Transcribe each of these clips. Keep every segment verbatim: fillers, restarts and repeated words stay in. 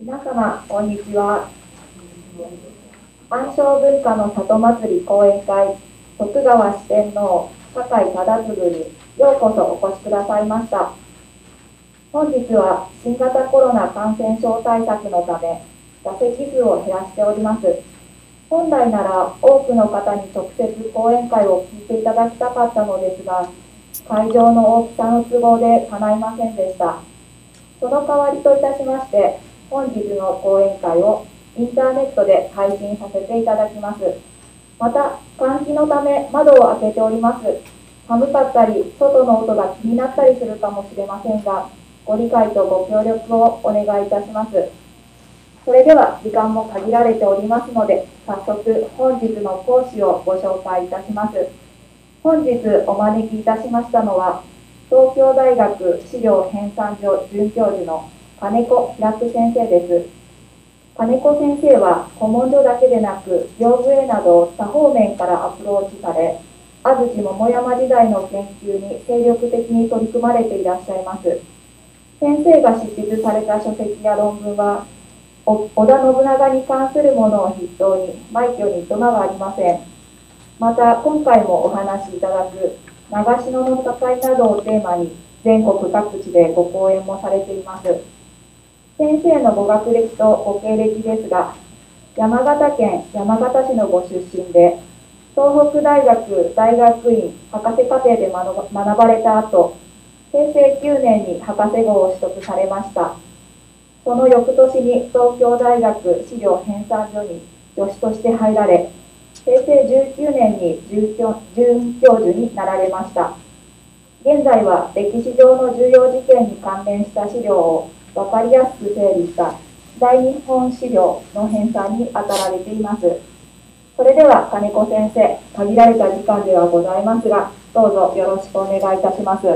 皆様、こんにちは。暗唱文化の里祭り講演会、徳川四天王、酒井忠次にようこそお越しくださいました。本日は新型コロナ感染症対策のため、座席数を減らしております。本来なら多くの方に直接講演会を聞いていただきたかったのですが、会場の大きさの都合で叶いませんでした。その代わりといたしまして、本日の講演会をインターネットで配信させていただきます。また、換気のため窓を開けております。寒かったり、外の音が気になったりするかもしれませんが、ご理解とご協力をお願いいたします。それでは、時間も限られておりますので、早速、本日の講師をご紹介いたします。本日お招きいたしましたのは、東京大学資料編纂所准教授の金子平久先生です。金子先生は古文書だけでなく屏風絵など多方面からアプローチされ、安土桃山時代の研究に精力的に取り組まれていらっしゃいます。先生が執筆された書籍や論文は、織田信長に関するものを筆頭に枚挙に糸間がありません。また今回もお話しいただく長篠の戦いなどをテーマに全国各地でご講演もされています。先生のご学歴とご経歴ですが、山形県山形市のご出身で、東北大学大学院博士課程で学ばれた後、へいせいきゅうねんに博士号を取得されました。その翌年に東京大学資料編纂所に助手として入られ、へいせいじゅうきゅうねんに准教授になられました。現在は歴史上の重要事件に関連した資料を分かりやすく整理した大日本資料の編纂に当たられています。それでは金子先生、限られた時間ではございますが、どうぞよろしくお願いいたします。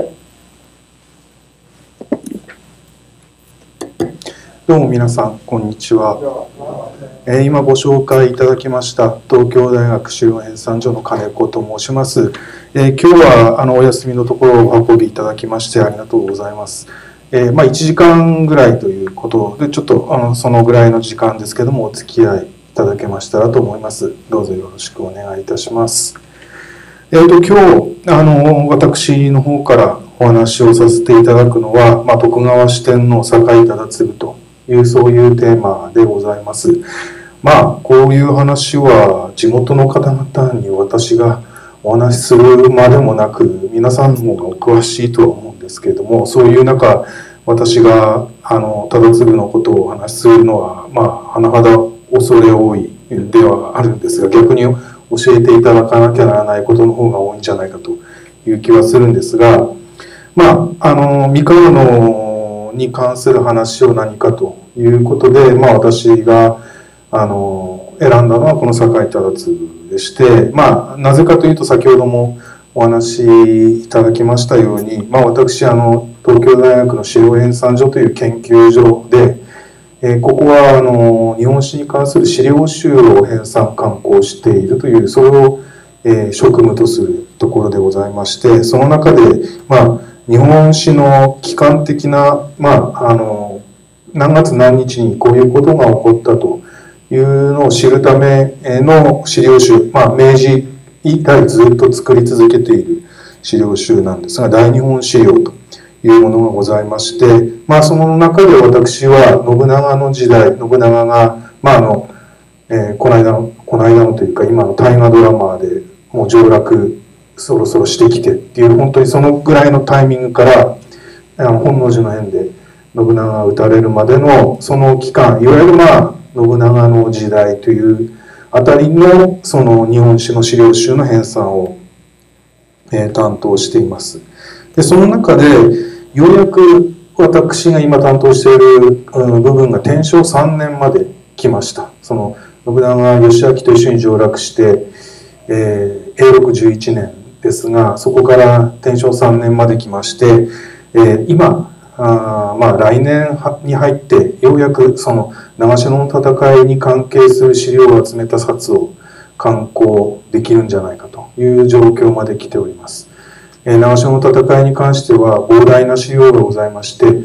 どうも皆さん、こんにちは。えー、今ご紹介いただきました東京大学資料編纂所の金子と申します。えー、今日はあのお休みのところをお運びいただきましてありがとうございます。えー、まあいちじかんぐらいということで、ちょっとあのそのぐらいの時間ですけどもお付き合いいただけましたらと思います。どうぞよろしくお願いいたします。えー、と今日あの私の方からお話をさせていただくのは、まあ、徳川四天王酒井忠次というそういうテーマでございます。まあこういう話は地元の方々に私がお話しするまでもなく、皆さんもお詳しいとは思うんですけれども、そういう中私があの忠次のことをお話しするのはまあ甚だ恐れ多いではあるんですが、逆に教えていただかなきゃならないことの方が多いんじゃないかという気はするんですが、まああの三河野に関する話を何かということで、まあ私があの選んだのはこの酒井忠次でして、まあなぜかというと先ほどもお話しいただきましたように、まあ私あの東京大学の資料編纂所という研究所で、えー、ここはあの日本史に関する資料集を編纂刊行しているというそれを、えー、職務とするところでございまして、その中でまあ日本史の基幹的なまああの何月何日にこういうことが起こったというのを知るための資料集、まあ、明治以来ずっと作り続けている資料集なんですが、大日本資料というものがございまして、まあ、その中で私は信長の時代、信長が、まああのえー、この間のこの間のというか今の大河ドラマでもう上洛そろそろしてきてっていう本当にそのぐらいのタイミングからあの本能寺の変で信長が討たれるまでのその期間、いわゆるまあ信長の時代というあたりのその日本史の資料集の編纂を、えー、担当しています。でその中でようやく私が今担当している、うん、部分が天正さんねんまで来ました。その信長義昭と一緒に上洛して、えー、永禄じゅういちねんですが、そこから天正さんねんまで来まして、えー、今あまあ来年に入ってようやくその長篠の戦いに関係する資料を集めた冊を刊行できるんじゃないかという状況まで来ております。えー、長篠の戦いに関しては膨大な資料がございまして、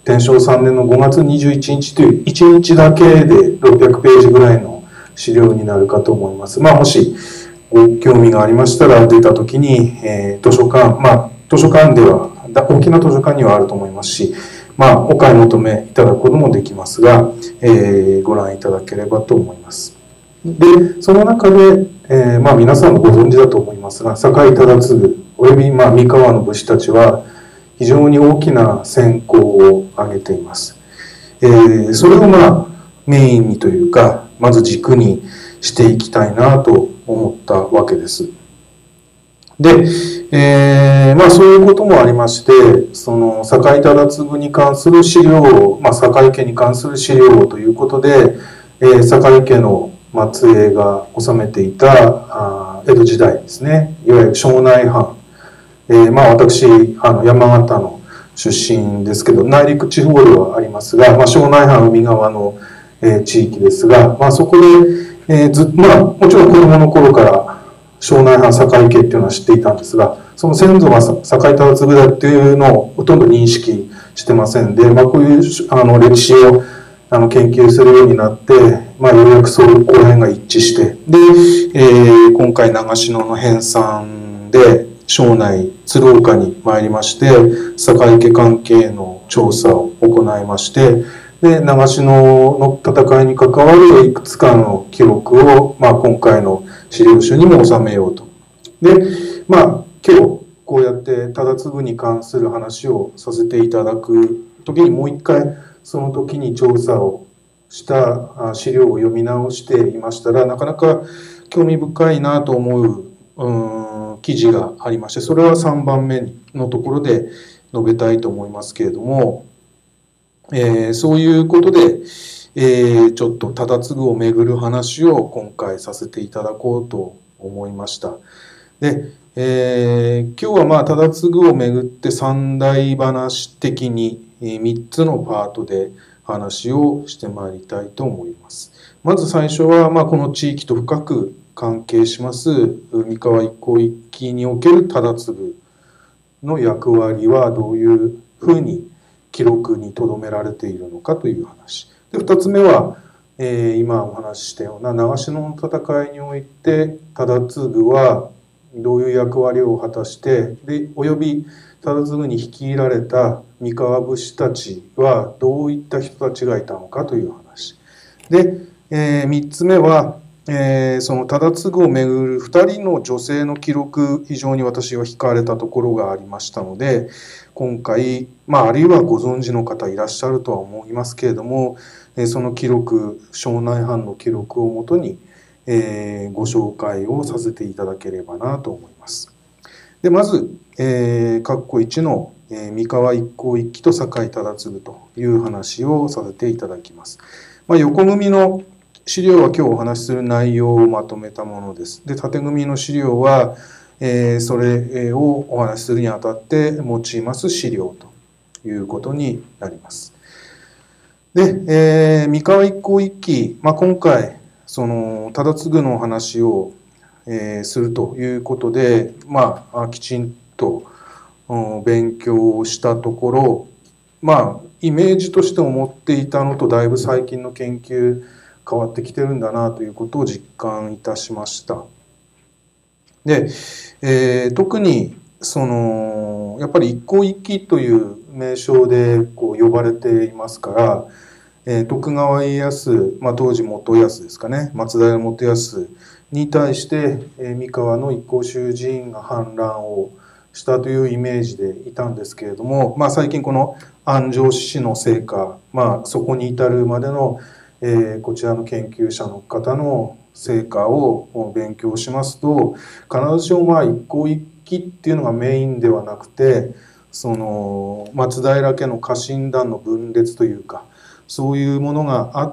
天正さんねんのごがつにじゅういちにちといういちにちだけでろっぴゃくページぐらいの資料になるかと思います。まあ、もしご興味がありましたら出たときに、えー、図書館、まあ、図書館では、大きな図書館にはあると思いますし、まあ、お買い求めいただくこともできますが、えー、ご覧いただければと思います。で、その中で、えー、まあ、皆さんもご存知だと思いますが、酒井忠次および、まあ、三河の武士たちは、非常に大きな戦功を挙げています。えー、それをまあメインにというか、まず軸にしていきたいなと思ったわけです。で、えー、まあそういうこともありまして、その酒井忠次に関する資料を、まあ酒井家に関する資料ということで、えー、酒井家の末裔が治めていたあ江戸時代ですね、いわゆる庄内藩。えー、まあ私、あの山形の出身ですけど、内陸地方ではありますが、まあ、庄内藩海側の、えー、地域ですが、まあ、そこで、えーずまあ、もちろん子供の頃から庄内藩酒井家っていうのは知っていたんですが、その先祖が酒井忠次だっていうのをほとんど認識してませんで、まあ、こういうあの歴史をあの研究するようになって、まあ、ようやくそうこの辺が一致して、で、えー、今回長篠の編纂で、庄内鶴岡に参りまして、酒井家関係の調査を行いまして、で、長篠の戦いに関わるいくつかの記録を、まあ、今回の資料集にも収めようと。で、まあ、今日こうやって忠次に関する話をさせていただく時にもう一回その時に調査をした資料を読み直していましたら、なかなか興味深いなと思う、うん記事がありまして、それはさんばんめのところで述べたいと思いますけれども、えー、そういうことで、えー、ちょっと忠次をめぐる話を今回させていただこうと思いました。で、えー、今日はまあ忠次をめぐって三大話的にみっつのパートで話をしてまいりたいと思います。まず最初はまあこの地域と深く関係します三河一向一揆における忠次の役割はどういうふうに記録に留められているのかという話。で、二つ目は、えー、今お話ししたような長篠の戦いにおいて忠次はどういう役割を果たして、で、および忠次に率いられた三河武士たちはどういった人たちがいたのかという話。で、えー、三つ目は、えー、その忠次をめぐる二人の女性の記録、非常に私は惹かれたところがありましたので、今回、まあ、あるいはご存知の方いらっしゃるとは思いますけれども、えー、その記録、庄内藩の記録をもとに、えー、ご紹介をさせていただければなと思います。で、まず、えー、括弧いちの、えー、三河一向一揆と酒井忠次という話をさせていただきます。まあ、横組の資料は今日お話しする内容をまとめたものです。で、縦組の資料は、えー、それをお話しするにあたって用います資料ということになります。で、えー、三河一向一揆、まあ、今回、その、忠次の話を、えー、するということで、まあ、きちんと、うん、勉強をしたところ、まあ、イメージとして思っていたのとだいぶ最近の研究変わってきてるんだなということを実感いたしました。で、えー、特にそのやっぱり一向一揆という名称でこう呼ばれていますから、えー、徳川家康、まあ、当時元康ですかね、松平元康に対して、えー、三河の一向宗寺院が反乱をしたというイメージでいたんですけれども、まあ、最近この安城市の成果、まあ、そこに至るまでのえー、こちらの研究者の方の成果を勉強しますと、必ずしもまあ一向一揆っていうのがメインではなくて、その松平家の家臣団の分裂というか、そういうものがあって、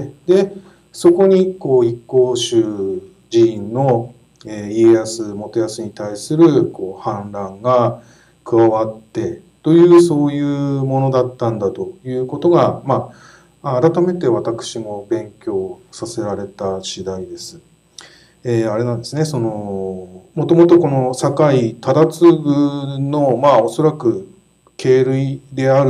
でそこにこう一向宗寺院の、えー、家康元康に対するこう反乱が加わってというそういうものだったんだということが、まあ改めて私も勉強させられた次第です。えー、あれなんですね、その、もともとこの酒井忠次の、まあおそらく系類である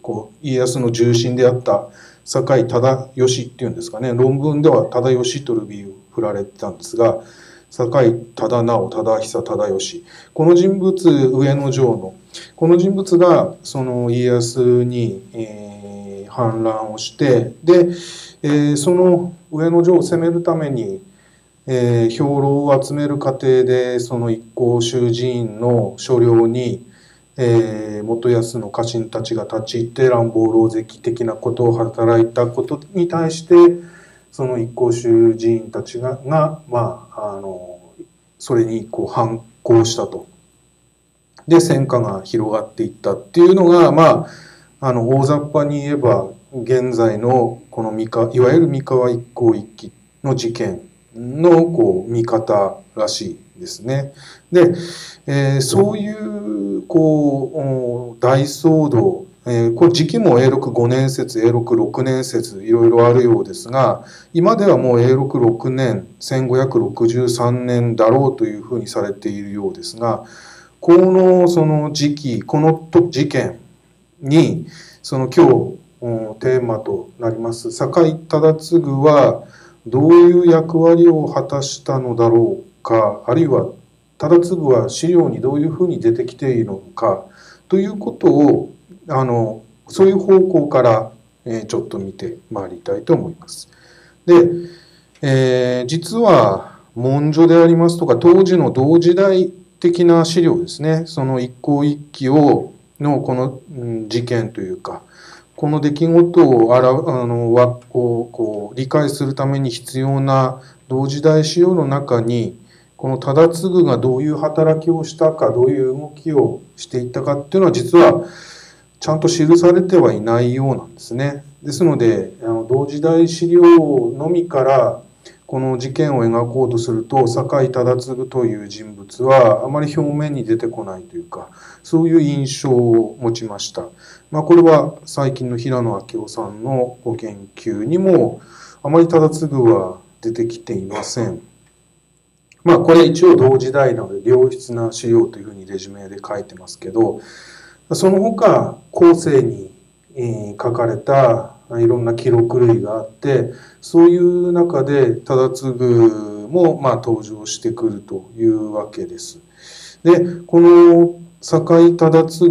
こう家康の重臣であった酒井忠義っていうんですかね、論文では忠義とルビーを振られてたんですが、酒井忠直、忠久、忠義、この人物、上野城のこの人物がその家康に、えー、反乱をして、で、えー、その上野城を攻めるために、えー、兵糧を集める過程でその一向宗寺院の所領に、えー、元康の家臣たちが立ち入って乱暴狼藉的なことを働いたことに対してその一向宗寺院たちがが、まあ、あのそれにこう反抗したと。で戦火が広がっていったっていうのが、まあ、あの大雑把に言えば現在のこの三河いわゆる三河一向一揆の事件のこう見方らしいですね。で、えー、そういうこう大騒動、えー、これ時期も永禄ごねん説、永禄ろくねん説いろいろあるようですが、今ではもう永禄ろくねんせんごひゃくろくじゅうさんねんだろうというふうにされているようですが、このその時期この事件にその今日テーマとなります酒井忠次はどういう役割を果たしたのだろうか、あるいは忠次は資料にどういうふうに出てきているのかということをあのそういう方向から、えー、ちょっと見てまいりたいと思います。で、えー、実は文書でありますとか当時の同時代的な資料ですね、その一向一揆をのこの、うん、事件というかこの出来事をあらあのわこうこう理解するために必要な同時代資料の中にこの忠次がどういう働きをしたかどういう動きをしていったかっていうのは実はちゃんと記されてはいないようなんですね。ですのであの同時代資料のみからこの事件を描こうとすると酒井忠次という人物はあまり表面に出てこないというかそういう印象を持ちました。まあ、これは最近の平野明夫さんのご研究にもあまり忠次は出てきていません。まあこれ一応同時代なので良質な資料というふうにレジュメで書いてますけど、その他後世に書かれたいろんな記録類があってそういう中で忠次もまあ登場してくるというわけです。でこの酒井忠次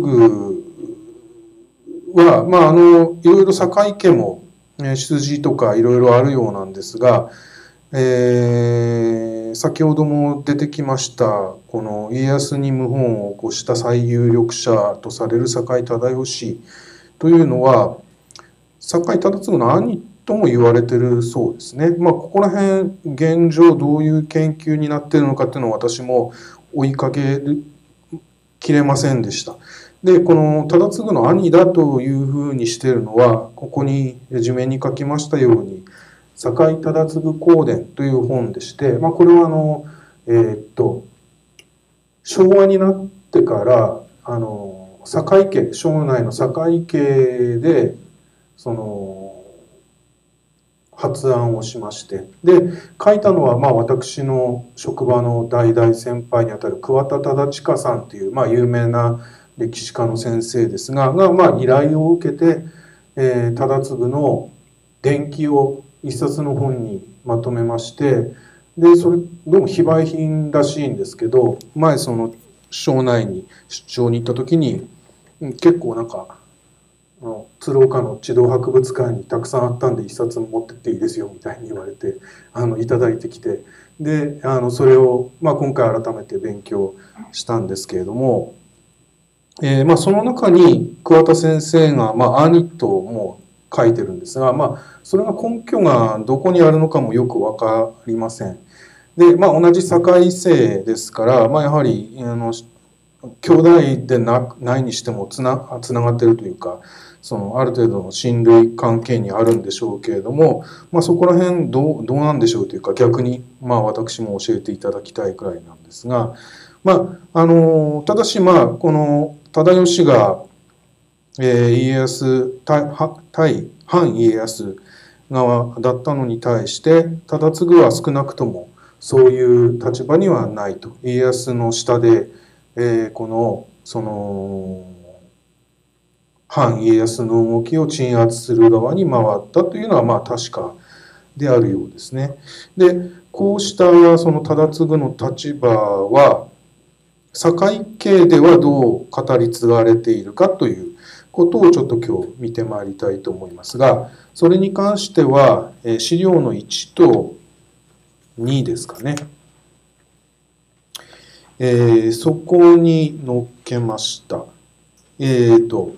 はまああのいろいろ酒井家も出自とかいろいろあるようなんですが、えー、先ほども出てきましたこの家康に謀反を起こした最有力者とされる酒井忠義というのは酒井忠次の兄とも言われてるそうですね。まあここら辺現状どういう研究になっているのかっていうのを私も追いかけきれませんでした。でこの忠次の兄だというふうにしているのはここにレジュメに書きましたように酒井忠次公伝という本でして、まあ、これはあのえー、っと昭和になってからあの酒井家庄内の酒井家でその発案をしましてで書いたのはまあ私の職場の大々先輩にあたる桑田忠親さんというまあ有名な歴史家の先生ですががまあ依頼を受けて、えー、忠次の伝記を一冊の本にまとめましてでそれどうも非売品らしいんですけど前その省内に出張に行った時に結構なんかあの鶴岡の児童博物館にたくさんあったんで一冊持ってっていいですよみたいに言われてあのいただいてきてであのそれを、まあ、今回改めて勉強したんですけれども、えーまあ、その中に桑田先生が、まあ、兄とも書いてるんですが、まあ、それが根拠がどこにあるのかもよく分かりません。で、まあ、同じ堺生ですから、まあ、やはりあの兄弟で な, ないにしてもつ な, つながってるというかそのある程度の親類関係にあるんでしょうけれども、まあ、そこら辺ど う, どうなんでしょうというか逆にまあ私も教えていただきたいくらいなんですが、まあ、あのただしまあこの忠義が、えー、家康 対, 対反家康側だったのに対して忠次は少なくともそういう立場にはないと。家康の下で、えー、このその反家康の動きを鎮圧する側に回ったというのはまあ確かであるようですね。で、こうしたその忠次の立場は堺家ではどう語り継がれているかということをちょっと今日見てまいりたいと思いますが、それに関しては資料のいちとにですかね。えー、そこに載っけました。えーと、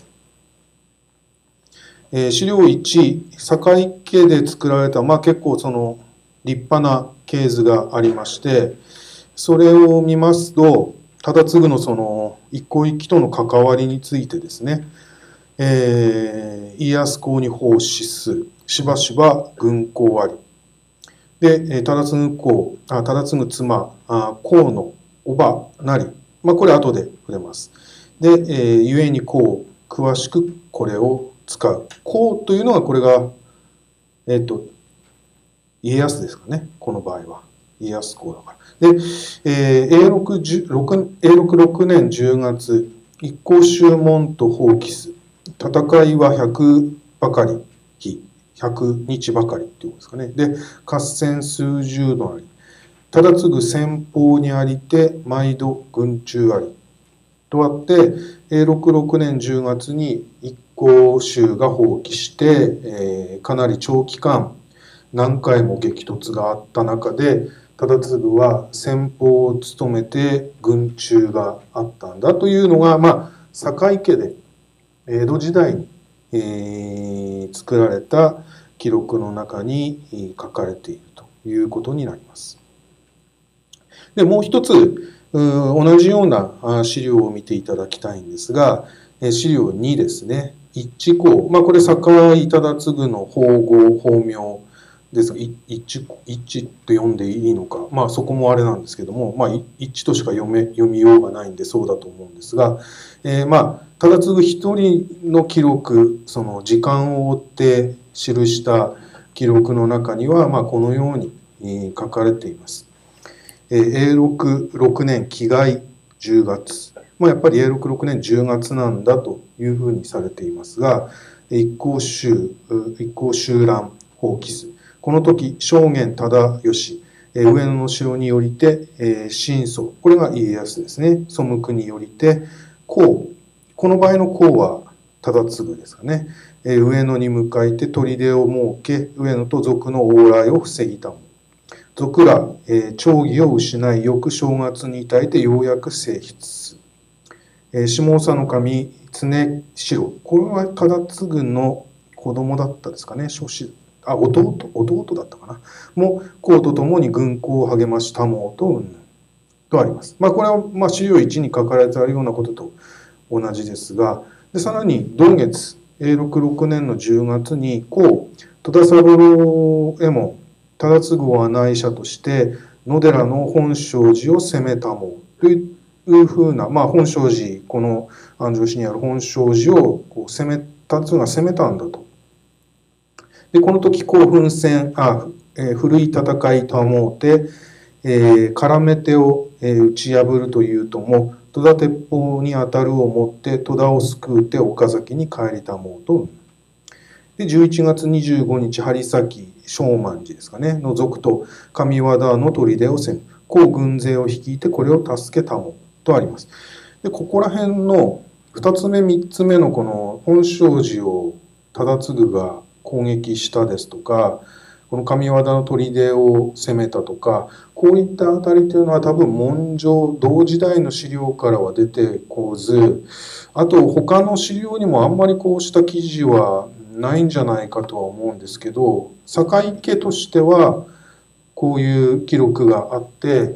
えー、資料いち、堺家で作られた、まあ結構その立派な系図がありまして、それを見ますと、忠次のその一向一揆との関わりについてですね、えー、家康公に奉仕す、しばしば軍功あり。で、忠次公、あ忠次妻、公の叔母なり。まあこれ後で触れます。で、えー、故に公、詳しくこれを使う。公というのはこれが、えっ、ー、と、家康ですかね、この場合は。家康公だから。で、えー、永禄ろくねんじゅうがつ、一向宗門と放棄す。戦いはひゃくばかり日、ひゃくにちばかりっていうことですかね。で、合戦数十度あり。忠次先方にありて、毎度軍中あり。とあって、永禄ろくねんじゅうがつに一向宗が放棄して、えー、かなり長期間、何回も激突があった中で、忠次は先鋒を務めて軍中があったんだというのが、まあ、堺家で江戸時代に、えー、作られた記録の中に書かれているということになります。で、もう一つ、同じような資料を見ていただきたいんですが、資料にですね、一致項、まあこれ堺忠次の法号、法名ですが、一致、一致って読んでいいのか、まあそこもあれなんですけども、まあ一致としか読め、読みようがないんでそうだと思うんですが、えー、まあ、忠次一人の記録、その時間を追って記した記録の中には、まあこのように書かれています。永禄ろくねん紀亥じゅうがつ。まあ、やっぱり永禄ろくねんじゅうがつなんだというふうにされていますが、一向宗、一向宗乱放棄す。この時、正元忠義、上野の城によりて、神祖、これが家康ですね。背くによりて、公、この場合の公は忠次ですかね。上野に向かいて砦を設け、上野と賊の往来を防ぎたも。賊ら、えー、長義を失い、翌正月に至えてようやく成筆す。えー、下総の神、常城。これは忠次の子供だったですかね。諸子、あ、弟、弟だったかな。も、公と共に軍功を励ましたもうと、うん、とあります。まあ、これは、まあ、資料いちに書かれてあるようなことと同じですが、でさらに、同月、永禄ろくねんのじゅうがつに、公、戸田三郎右衛門、忠次を案内者として野寺の本證寺を攻めたもというふうな、まあ、本証寺、この安城市にある本証寺をこう攻め忠次が攻めたんだと。でこの時興奮戦あ、えー、古い戦いと思うて、えー、絡め手を、えー、打ち破るというとも戸田鉄砲に当たるをもって戸田を救うて岡崎に帰りたもうと。でじゅういちがつにじゅうごにち針崎正万寺ですかねの族と上和田の砦を攻め、こう軍勢を率いてこれを助けたもとあります。でここら辺のふたつめみっつめのこの本證寺を忠次が攻撃したですとか、この上和田の砦を攻めたとか、こういったあたりというのは多分文書同時代の資料からは出てこず、あと他の資料にもあんまりこうした記事はないんじゃないかとは思うんですけど、堺家としてはこういう記録があって、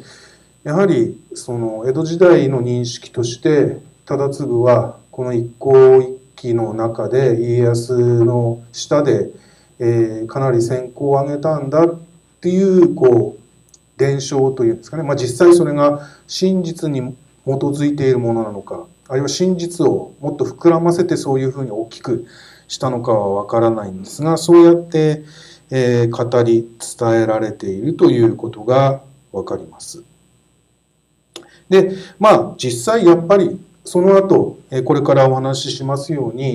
やはりその江戸時代の認識として忠次はこの一向一揆の中で家康の下で、えー、かなり戦功を挙げたんだっていうこう伝承というんですかね、まあ、実際それが真実に基づいているものなのか、あるいは真実をもっと膨らませてそういうふうに大きくしたのかはわからないんですが、そうやって、えー、語り伝えられているということがわかります。で、まあ実際やっぱりその後、これからお話ししますように、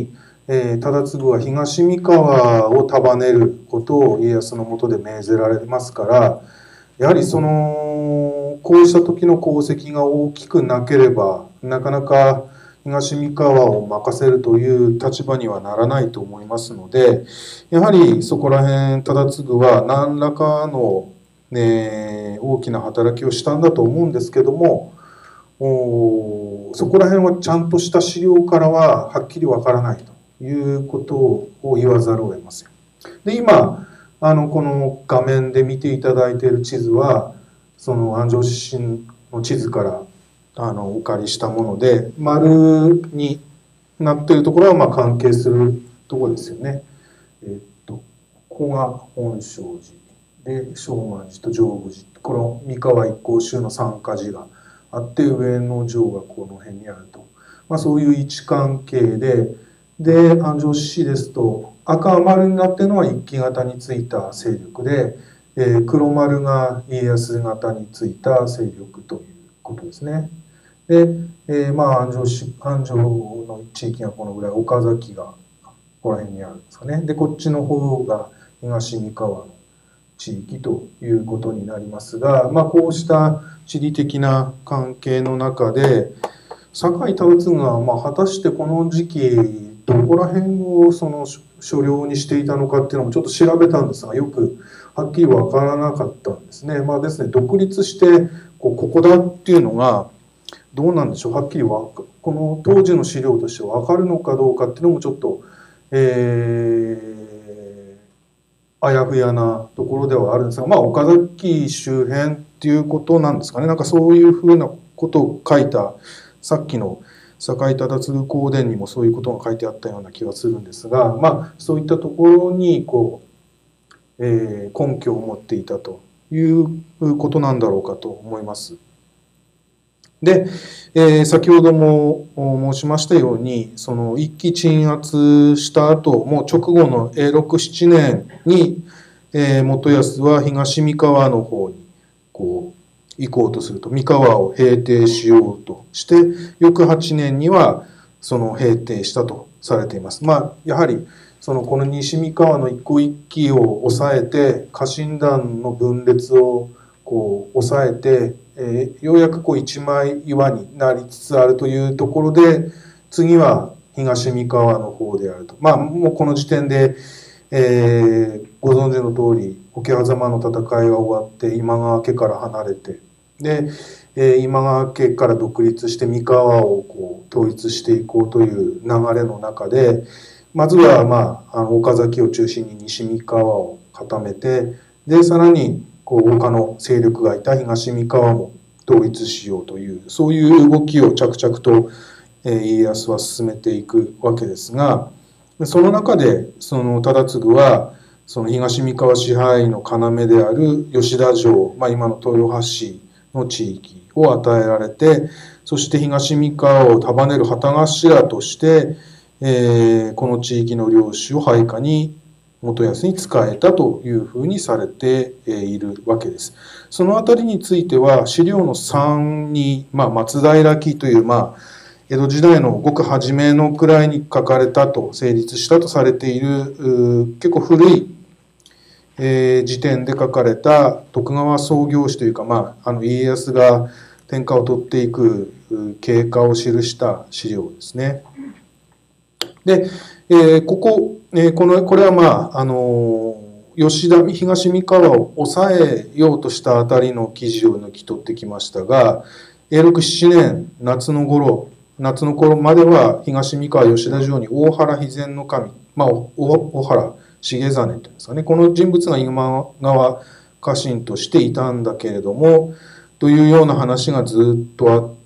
えー、忠次は東三河を束ねることを家康の下で命ぜられますから、やはりそのこうした時の功績が大きくなければなかなか東三河を任せるという立場にはならないと思いますので、やはりそこら辺忠次は何らかの、ね、大きな働きをしたんだと思うんですけども、そこら辺はちゃんとした資料からははっきりわからないということを言わざるを得ません。で、今あのこの画面で見ていただいている地図はその安城指針の地図からあのお借りしたもので、丸になっているところはまあ関係するところですよね。えっとここが本證寺で勝鬘寺と上武寺、この三河一向宗の三か寺があって上の城がこの辺にあると、まあ、そういう位置関係で、で安城市ですと赤丸になっているのは一揆型についた勢力で、えー、黒丸が家康型についた勢力ということですね。で、えー、まあ安城市安城の地域がこのぐらい、岡崎がここら辺にあるんですかね。でこっちの方が東三河の地域ということになりますが、まあ、こうした地理的な関係の中で酒井忠次がまあ果たしてこの時期どこら辺をその所領にしていたのかっていうのもちょっと調べたんですが、よくはっきり分からなかったんですね。まあですね、独立してこうここだっていうのがどうなんでしょう、はっきりわこの当時の資料として分かるのかどうかっていうのもちょっと、えーあやふやなところではあるんですが、まあ、岡崎周辺っていうことなんですかね。なんかそういうふうなことを書いた、さっきの酒井忠次公伝にもそういうことが書いてあったような気がするんですが、まあ、そういったところにこう、えー、根拠を持っていたということなんだろうかと思います。で、えー、先ほども申しましたように、その一揆鎮圧した後、もう直後の永禄しちねんに、えー、元康は東三河の方にこう行こうとすると、三河を平定しようとして、翌はちねんにはその平定したとされています。まあ、やはりそのこの西三河の一向一揆を抑えて、家臣団の分裂をこう抑えて、えー、ようやくこう一枚岩になりつつあるというところで、次は東三河の方であると。まあもうこの時点で、えー、ご存知の通り桶狭間の戦いが終わって今川家から離れて、で、えー、今川家から独立して三河をこう統一していこうという流れの中で、まずはまああの岡崎を中心に西三河を固めて、でさらにこう他の勢力がいた東三河も統一しようという、そういう動きを着々と家康は進めていくわけですが、その中でその忠次はその東三河支配の要である吉田城、まあ、今の豊橋市の地域を与えられて、そして東三河を束ねる旗頭として、えー、この地域の領主を配下に元康に仕えたというふうにされているわけです。そのあたりについては資料のさんに、まあ、松平記という、まあ、江戸時代のごく初めのくらいに書かれたと成立したとされている結構古い、えー、時点で書かれた徳川創業史というか、まあ、あの家康が天下を取っていく経過を記した資料ですね。で、えー、ここえー、このこれはまああの吉田東三河を抑えようとしたあたりの記事を抜き取ってきましたが、永禄しちねん夏の頃夏の頃までは東三河吉田城に大原肥前の神、まあ、大原重実というんですかね、この人物が今川家臣としていたんだけれどもというような話がずっとあって、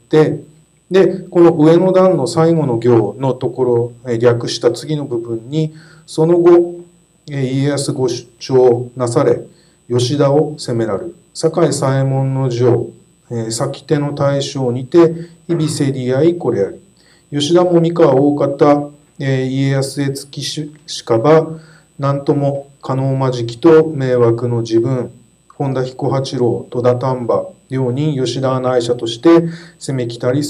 でこの上の段の最後の行のところ略した次の部分に、その後家康ご出張なされ吉田を攻められる。堺左衛門の城先手の大将にて日々競り合いこれあり。吉田も三河大方家康へ付きしかば何とも加納間敷と迷惑の自分本田彦八郎戸田丹波両人吉田内社として攻め来たり候。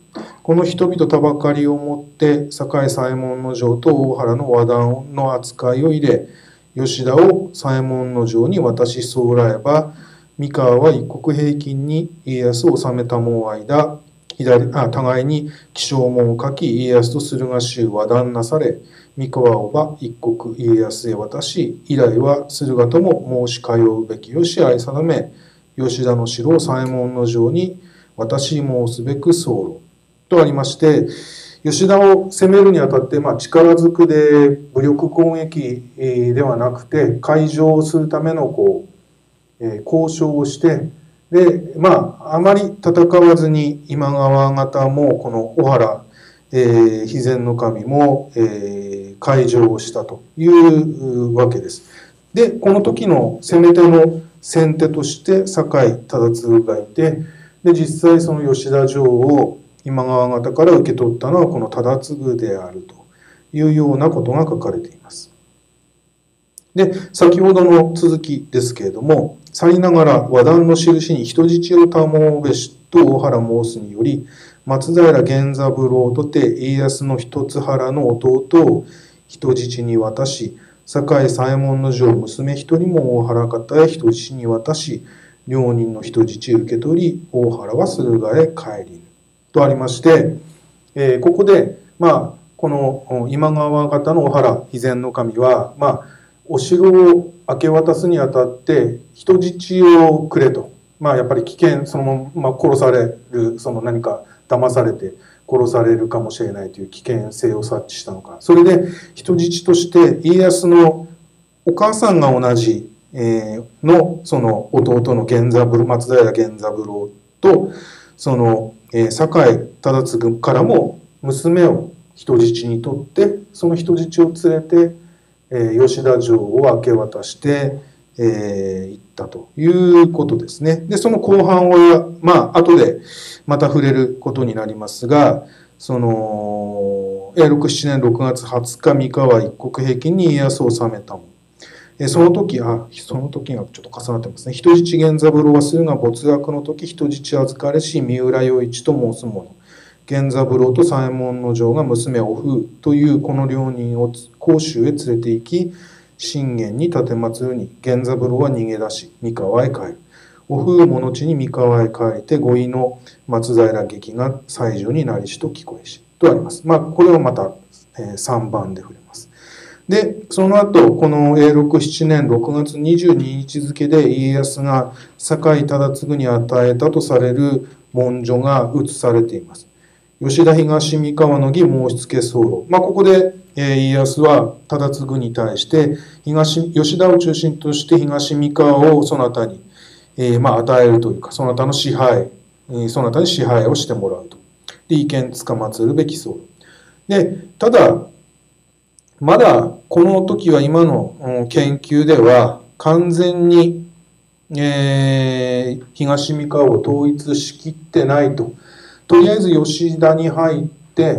この人々たばかりをもって堺左衛門尉と大原の和談の扱いを入れ、吉田を左衛門尉に渡し候えば、三河は一国平均に家康を治めたもう間、左あ互いに起請文を書き、家康と駿河州和談なされ、三河をば一国家康へ渡し、以来は駿河とも申し通うべきよし愛定め、吉田の城を左衛門尉に渡し申すべく候とありまして、吉田を攻めるにあたって、まあ、力ずくで武力攻撃ではなくて、海上をするためのこう、えー、交渉をして、で、まあ、あまり戦わずに今川方もこの小原、えー、肥前の神も、えー、海上をしたというわけです。で、この時の攻め手の先手として堺忠次がいて、で、実際その吉田城を今川方から受け取ったのはこの忠次であるというようなことが書かれています。で、先ほどの続きですけれども、さりながら和談の印に人質を賜うべしと大原申すにより、松平源三郎とて家康の一つ原の弟を人質に渡し、堺左衛門尉娘一人も大原方へ人質に渡し、両人の人質受け取り、大原は駿河へ帰りぬ。とありまして、えー、ここで、まあ、この今川方の小原肥前の神は、まあ、お城を明け渡すにあたって人質をくれと、まあ、やっぱり危険、そのまま殺される、その何か騙されて殺されるかもしれないという危険性を察知したのか、それで人質として家康のお母さんが同じ、えー、のその弟の源三郎、松平源三郎とそのえー、堺忠次からも娘を人質にとって、その人質を連れて、えー、吉田城を明け渡して、えー、行ったということですね。で、その後半は、まあ、後でまた触れることになりますが、その、えー、ろくしちねんろくがつはつか、三河一国平均に家康を治めたも。その時、あ、その時がちょっと重なってますね。人質源三郎は駿河没落の時、人質預かれし三浦与一と申す者。源三郎と左衛門尉が娘を夫というこの両人を甲州へ連れて行き、信玄に立て祭るに、源三郎は逃げ出し、三河へ帰る。お夫も後に三河へ帰って、五位の松平劇が妻女になりしと聞こえし。とあります。まあ、これをまた、えー、さんばんで触れます。で、その後、このろくしちねんろくがつにじゅうににち付で家康が堺忠次に与えたとされる文書が写されています。吉田東三河の儀申し付け候。まあ、ここで、えー、家康は忠次に対して東、吉田を中心として東三河をそなたに、えー、まあ、与えるというか、そなたの支配、えー、そなたに支配をしてもらうと。で、意見つかまつるべき候。で、ただ、まだこの時は今の研究では完全に、えー、東三河を統一しきってないと。とりあえず吉田に入って、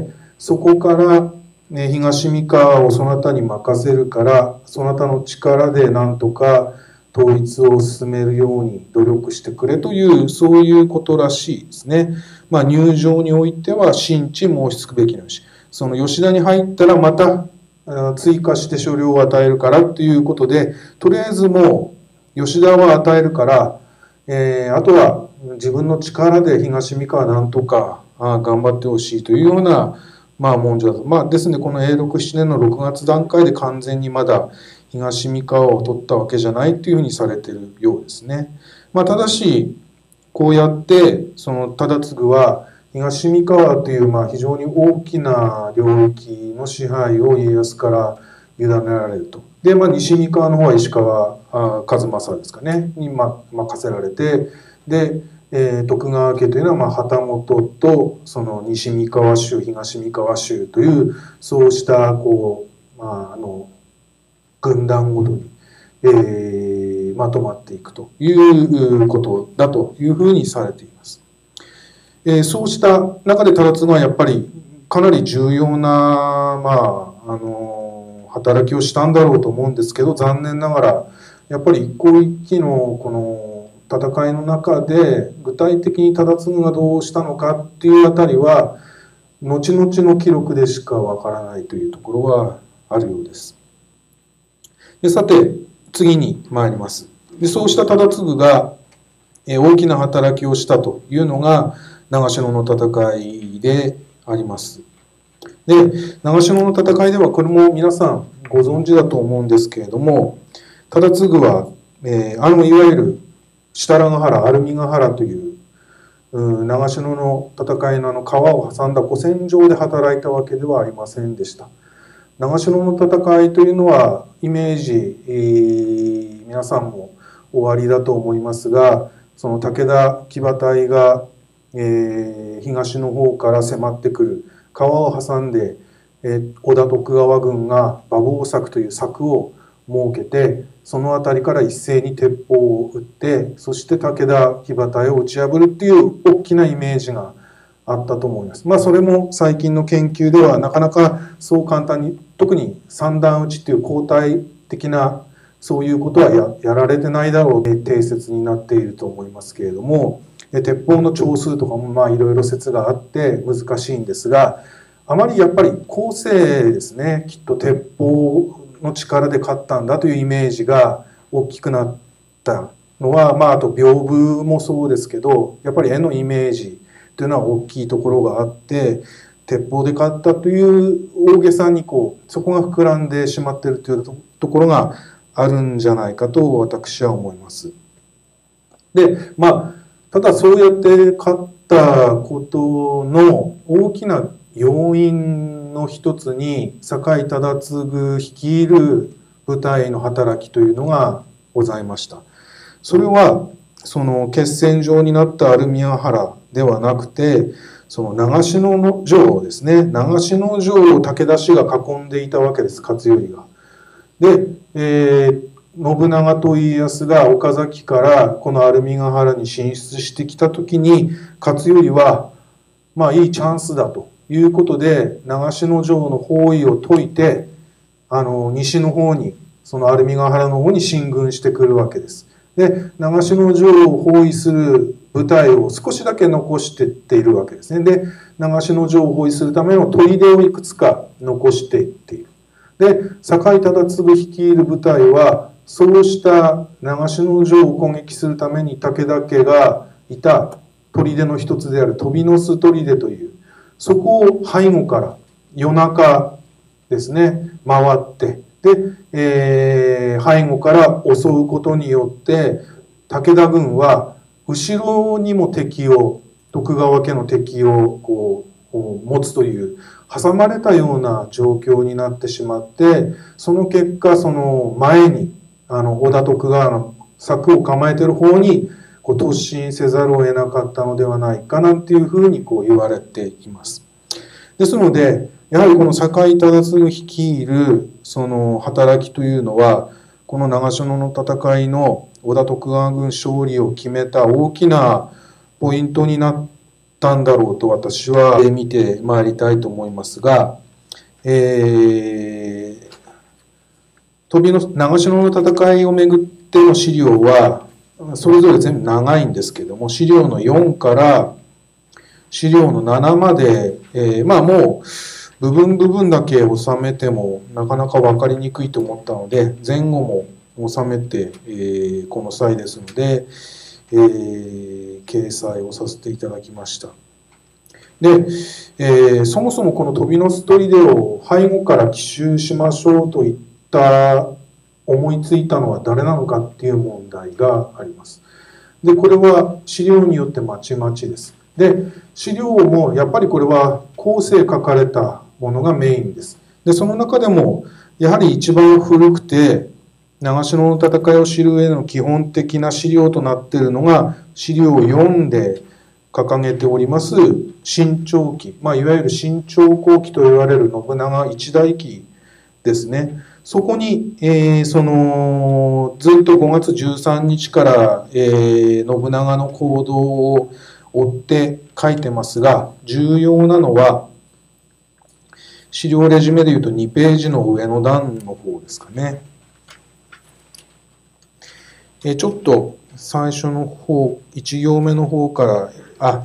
そこから、ね、東三河をそなたに任せるから、そなたの力でなんとか統一を進めるように努力してくれという、そういうことらしいですね。まあ入場においては新地申し付くべきのし、その吉田に入ったらまた追加して所領を与えるからということで、とりあえずもう吉田は与えるから、えー、あとは自分の力で東三河なんとかあ頑張ってほしいというような、まあ、文書だと。まあ、ですね、このろくしちねんのろくがつ段階で完全にまだ東三河を取ったわけじゃないというふうにされているようですね。まあ、ただし、こうやって、その忠次は、東三河というまあ非常に大きな領域の支配を家康から委ねられると。で、まあ、西三河の方は石川和正ですかね、に、まあ、任せられて、で、えー、徳川家というのはまあ旗本とその西三河州、東三河州という、そうしたこう、まあ、あの軍団ごとに、えー、まとまっていくということだというふうにされています。えー、そうした中で忠次はやっぱりかなり重要な、まあ、あの働きをしたんだろうと思うんですけど、残念ながらやっぱり一向一揆のこの戦いの中で具体的に忠次がどうしたのかっていうあたりは後々の記録でしかわからないというところはあるようです。でさて次に参ります。でそうした忠次が大きな働きをしたというのが長篠の戦いであります。で長篠の戦いではこれも皆さんご存知だと思うんですけれども、忠次は、えー、あのいわゆる設楽原、アルミヶ原というう長篠の戦いのあの川を挟んだ古戦場で働いたわけではありませんでした。長篠の戦いというのはイメージ、えー、皆さんもおありだと思いますが、その武田騎馬隊が、えー、東の方から迫ってくる川を挟んで、えー、織田徳川軍が馬防柵という柵を設けて、その辺りから一斉に鉄砲を撃って、そして武田騎馬隊を打ち破るっていう大きなイメージがあったと思います。まあそれも最近の研究ではなかなかそう簡単に、特に三段撃ちっていう交代的なそういうことは や, やられてないだろうと定説になっていると思いますけれども、鉄砲の丁数とかもまあいろいろ説があって難しいんですが、あまりやっぱり後世ですね、きっと鉄砲の力で勝ったんだというイメージが大きくなったのは、まああと屏風もそうですけど、やっぱり絵のイメージというのは大きいところがあって、鉄砲で勝ったという大げさにこうそこが膨らんでしまっているというところがあるんじゃないかと私は思います。で、まあただそうやって勝ったことの大きな要因の一つに酒井忠次率いる部隊の働きというのがございました。それはその決戦場になったアルミヶ原ではなくて、その長篠の城ですね、長篠城を武田氏が囲んでいたわけです、勝頼が。で、えー、信長と家康が岡崎からこのアルミヶ原に進出してきた時に、勝頼はまあいいチャンスだということで長篠城の包囲を解いて、あの西の方にそのアルミヶ原の方に進軍してくるわけです。で長篠城を包囲する部隊を少しだけ残していっているわけですね。で長篠城を包囲するための砦をいくつか残していっている。で酒井忠次率いる部隊はそうした長篠城を攻撃するために武田家がいた砦の一つである飛ノ巣砦という、そこを背後から夜中ですね回って、で、えー、背後から襲うことによって武田軍は後ろにも敵を、徳川家の敵をこう持つという挟まれたような状況になってしまって、その結果その前にあの織田徳川の策を構えている方にこう突進せざるを得なかったのではないかなんていうふうにこう言われています。ですのでやはりこの酒井忠次率いるその働きというのは、この長篠の戦いの織田徳川軍勝利を決めた大きなポイントになったんだろうと私は見てまいりたいと思いますが、えー、飛の長篠の戦いをめぐっての資料はそれぞれ全部長いんですけども、資料のよんから資料のななまで、えー、まあもう部分部分だけ収めてもなかなか分かりにくいと思ったので、前後も収めて、えー、この際ですので、えー、掲載をさせていただきました。で、えー、そもそもこの飛ノ巣砦を背後から奇襲しましょうといった思いついたのは誰なのかっていう問題があります。で、これは資料によってまちまちです。で、資料もやっぱりこれは後世書かれたものがメインです。で、その中でもやはり一番古くて長篠の戦いを知る上の基本的な資料となっているのが資料よんで掲げております新朝記、まあ、いわゆる新朝後期と言われる信長一代記ですね。そこに、えー、そのずっとごがつじゅうさんにちから、えー、信長の行動を追って書いてますが、重要なのは資料レジュメでいうとにページの上の段の方ですかね。えー、ちょっと最初の方、いち行目の方から、あ、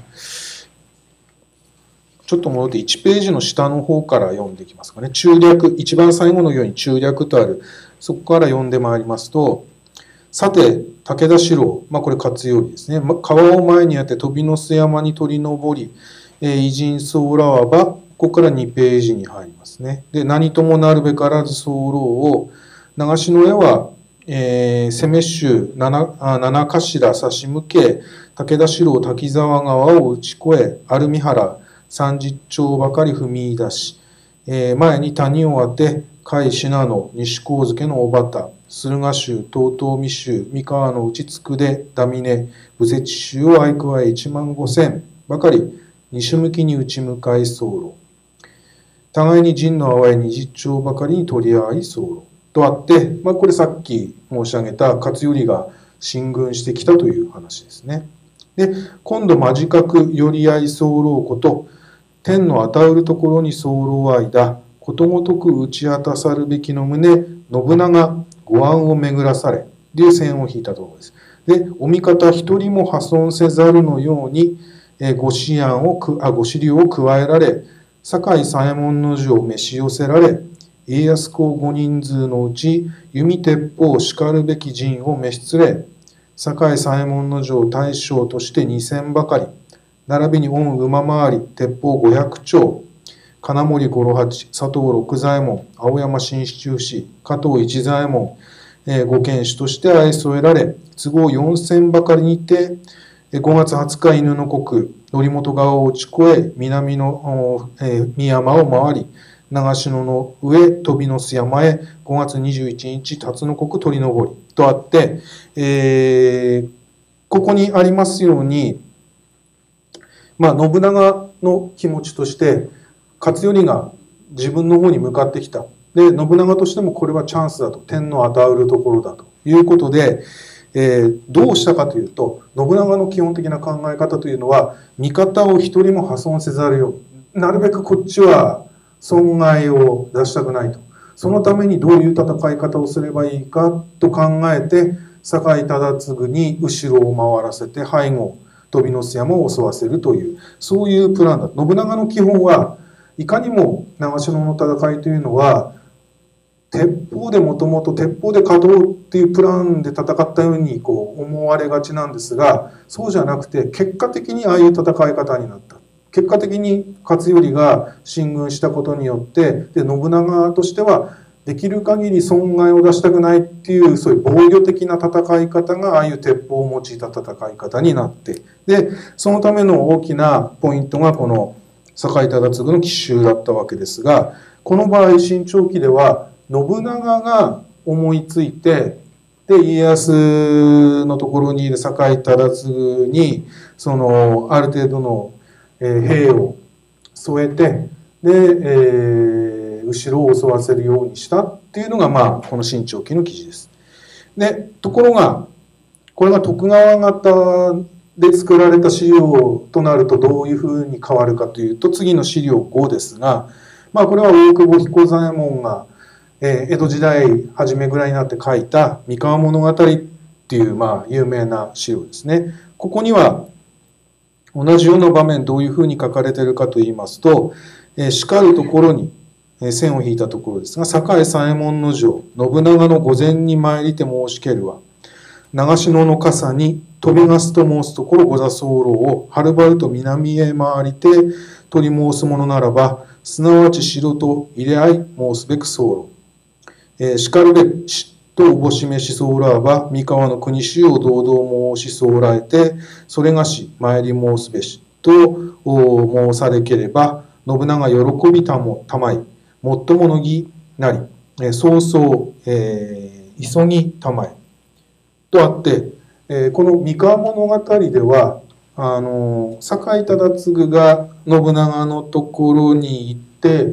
ちょっと戻っていちページの下の方から読んでいきますかね。中略、一番最後の行に中略とある、そこから読んでまいりますと、さて、武田四郎、まあこれ勝頼ですね。川を前にあって飛びの巣山に取り登り、えー、偉人僧らはば、ここからにページに入りますね。で、何ともなるべからず候を、長篠へは、えー、攻め衆七七頭差し向け、武田四郎滝沢川を打ち越え、アルミ原三十丁ばかり踏み出し、えー、前に谷を当て、甲斐信濃、西神漬の小畑、駿河州、東東美州、三河の内津久で、ダミネ、武節州を相加え一万五千ばかり、西向きに打ち向かい候。互いに陣の淡い二十丁ばかりに取り合い候。とあって、まあ、これさっき申し上げた勝頼が進軍してきたという話ですね。で、今度間近く寄り合い候こと、天の与うるところに候間、ことごとく打ち果たさるべきの旨、信長、ご案を巡らされ、という線を引いたところです。で、お味方一人も破損せざるのように、えご思案をく、あ、ご資料を加えられ、堺左衛門の字を召し寄せられ、家康公五人数のうち、弓鉄砲しかるべき陣を召し連れ、堺左衛門の城大将として二千ばかり、並びに御馬回り、鉄砲五百丁、金森五郎八、佐藤六左衛門、青山新七士、加藤一左衛門、えー、御剣士として愛添えられ、都合四千ばかりにて、ごがつはつか犬の国、則本川を打ち越え、南の、えー、三山を回り、長篠の上、飛びの巣山へ、ごがつにじゅういちにち、辰野国取り登り、とあって、えー、ここにありますように、まあ、信長の気持ちとして、勝頼が自分の方に向かってきた。で、信長としてもこれはチャンスだと。天の与うるところだということで、えー、どうしたかというと、信長の基本的な考え方というのは、味方を一人も破損せざるよう。なるべくこっちは損害を出したくないと。そのためにどういう戦い方をすればいいかと考えて、酒井忠次に後ろを回らせて背後、飛びの巣山を襲わせるという、そういうプランだ。信長の基本はいかにも長篠の戦いというのは、鉄砲でもともと鉄砲で勝とうっていうプランで戦ったようにこう思われがちなんですが、そうじゃなくて結果的にああいう戦い方になった。結果的に勝頼が進軍したことによって、で信長としてはできる限り損害を出したくないっていうそういう防御的な戦い方がああいう鉄砲を用いた戦い方になって、でそのための大きなポイントがこの酒井忠次の奇襲だったわけですが、この場合新朝期では信長が思いついて、で家康のところにいる酒井忠次にそのある程度の兵を添えて、で、えー、後ろを襲わせるようにしたっていうのが、まあ、この新朝期の記事です。で、ところが、これが徳川方で作られた資料となるとどういうふうに変わるかというと、次の資料ごですが、まあ、これは大久保彦左衛門が、えー、江戸時代初めぐらいになって書いた三河物語っていう、まあ、有名な資料ですね。ここには、同じような場面どういうふうに書かれているかと言いますと、えー、叱るところに、えー、線を引いたところですが、堺左衛門の城、信長の御前に参りて申しけるは、長篠の笠に飛びがすと申すところご座候を、はるばると南へ回りて取り申すものならば、すなわち城と入れ合い申すべく候。えー、叱るべしとおぼしめし候らば、三河の国主を堂々申し候らえて、それがし参り申すべしと申されければ、信長喜びたもたまい、もっとものぎなり、えー、早々、えー、急ぎたまえ。とあって、えー、この三河物語では、あの、酒井忠次が信長のところに行って、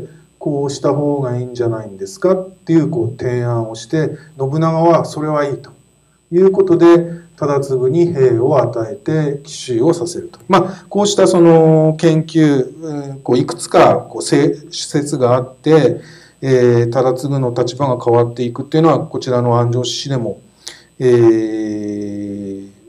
こうした方がいいんじゃないんですかっていうこう提案をして、信長はそれはいいということで、忠次に兵を与えて奇襲をさせると。まあ、こうしたその研究、こういくつかこう施設があって、えー、忠次の立場が変わっていくっていうのは、こちらの安城市でも、えー、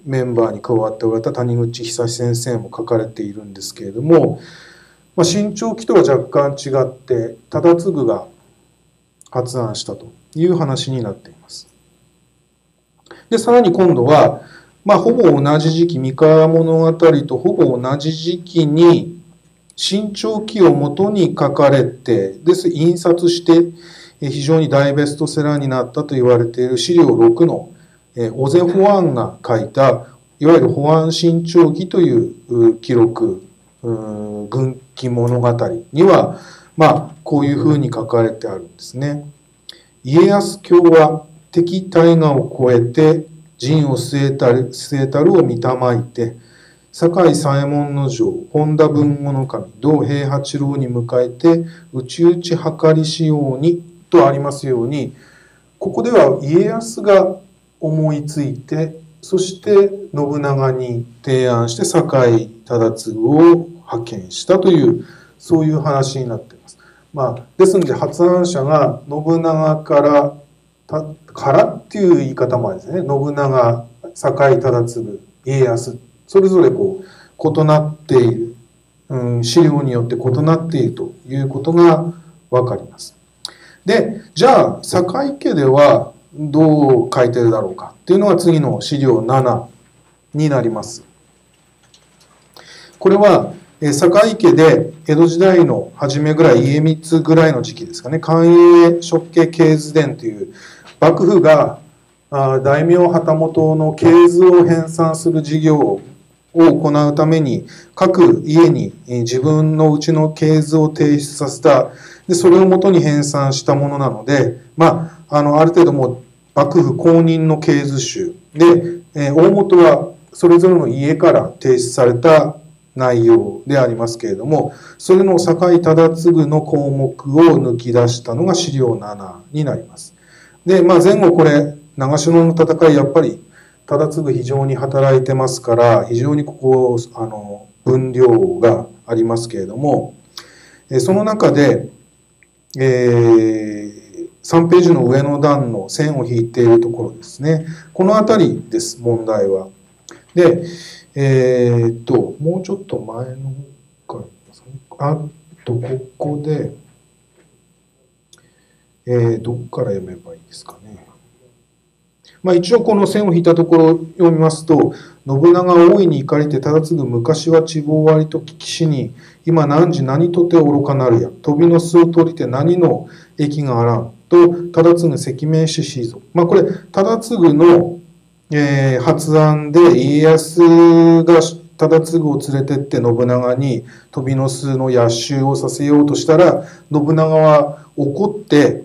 メンバーに加わっておられた谷口久先生も書かれているんですけれども、まあ、新潮記とは若干違って忠次が発案したという話になっています。でさらに今度は、まあ、ほぼ同じ時期、三河物語とほぼ同じ時期に新潮記をもとに書かれて、です、印刷して、非常に大ベストセラーになったと言われている資料ろくの小瀬保安が書いた、いわゆる保安新潮記という記録、軍記物語には、まあ、こういうふうに書かれてあるんですね。家康卿は敵大河を越えて陣を据えたる、据えたるを見たまいて、堺左衛門の城、本田文後の神、同平八郎に迎えて、内々計りしように、とありますように、ここでは家康が思いついて、そして信長に提案して堺忠次を派遣したという、そういう話になっています。まあ、ですので発案者が信長からたからっていう言い方もあるんですね。信長、堺忠次、家康、それぞれこう異なっている、うん、資料によって異なっているということがわかります。で、じゃあ堺家ではどう書いてるだろうかっていうのが次の資料ななになります。これは堺家で江戸時代の初めぐらい、家光ぐらいの時期ですかね、寛永職家系図伝という幕府が大名旗本の系図を編纂する事業を行うために各家に自分のうちの系図を提出させた。でそれをもとに編纂したものなので、まあ、あのある程度もう幕府公認の系図集で、えー、大元はそれぞれの家から提出された内容でありますけれども、それの堺忠次の項目を抜き出したのが資料ななになります。で、まあ、前後これ長篠の戦い、やっぱり忠次非常に働いてますから、非常にここあの分量がありますけれども、その中でえー、さんページの上の段の線を引いているところですね。このあたりです、問題は。で、えー、っと、もうちょっと前の方から、あと、ここで、えー、どこから読めばいいですかね。まあ、一応この線を引いたところを読みますと、信長大いに怒りて忠次昔は地望割と聞きしに、今何時何とて愚かなるや、飛びの巣を取りて何の益があらん、と忠次赤面ししぞ。まあこれ、忠次の、えー、発案で家康が忠次を連れてって信長に飛びの巣の野襲をさせようとしたら、信長は怒って、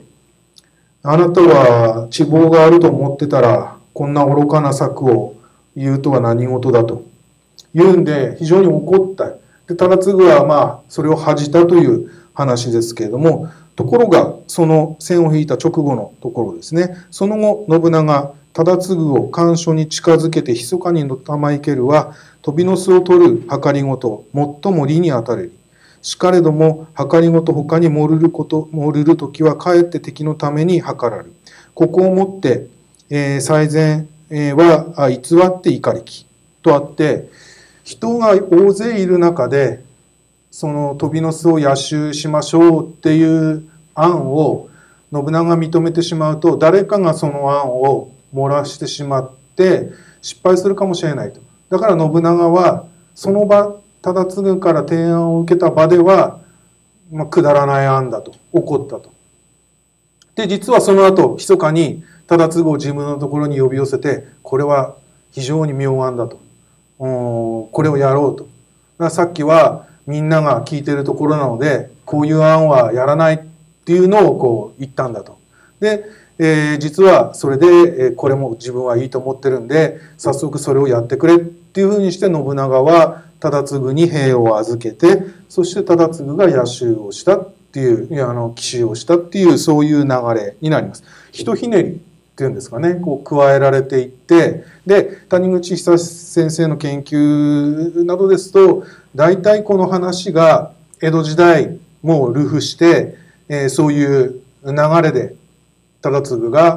あなたは地望があると思ってたら、こんな愚かな策を言うとは何事だと言うんで、非常に怒った。で、忠次はまあ、それを恥じたという話ですけれども、ところが、その線を引いた直後のところですね。その後、信長、忠次を官所に近づけて密かにのたまいけるは、飛びの巣を取る計りごと、最も利に当たれる。しかれども、計りごと他に漏るること、漏るるときは、かえって敵のために計らる。ここをもって、えー、最善は偽って怒りきとあって、人が大勢いる中で、その飛びの巣を野襲しましょうっていう案を信長が認めてしまうと、誰かがその案を漏らしてしまって失敗するかもしれないと。だから信長はその場、忠次から提案を受けた場では、まあ、くだらない案だと怒ったと。で、実はその後密かに忠次を自分のところに呼び寄せて、これは非常に妙案だと。これをやろうと。だからさっきはみんなが聞いてるところなので、こういう案はやらないっていうのをこう言ったんだと。で、えー、実はそれで、えー、これも自分はいいと思ってるんで、早速それをやってくれっていうふうにして信長は忠次に兵を預けて、そして忠次が野襲をしたっていう、いやあの、奇襲をしたっていう、そういう流れになります。ひとひねりっていうんですかね、こう加えられていって、で、谷口久先生の研究などですと、大体この話が江戸時代も流布して、えー、そういう流れで忠次が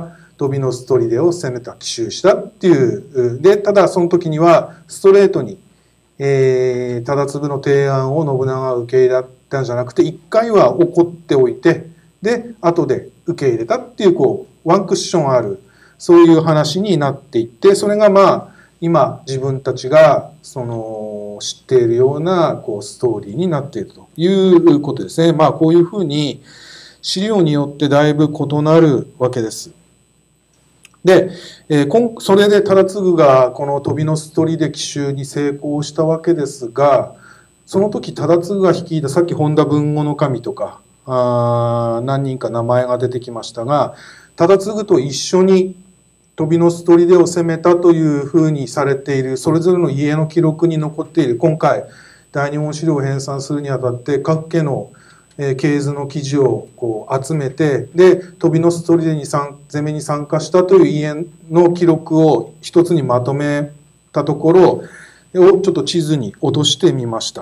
飛びのストリデを攻めた奇襲したっていうで、ただその時にはストレートに、えー、忠次の提案を信長が受け入れたんじゃなくて、一回は怒っておいて、で後で受け入れたっていう、こうワンクッションある、そういう話になっていって、それがまあ今自分たちがその知っているようなこうストーリーになっているということですね。まあこういうふうに資料によってだいぶ異なるわけです。で、えー、それで忠次がこの飛びのストリで奇襲に成功したわけですが、その時忠次が率いた、さっき本田豊後守とかあ何人か名前が出てきましたが、忠次と一緒に飛びのストリデを攻めたというふうにされている、それぞれの家の記録に残っている、今回大日本史料を編纂するにあたって各家の系図の記事をこう集めて、で飛びのストリデに攻めに参加したという家の記録を一つにまとめたところをちょっと地図に落としてみました。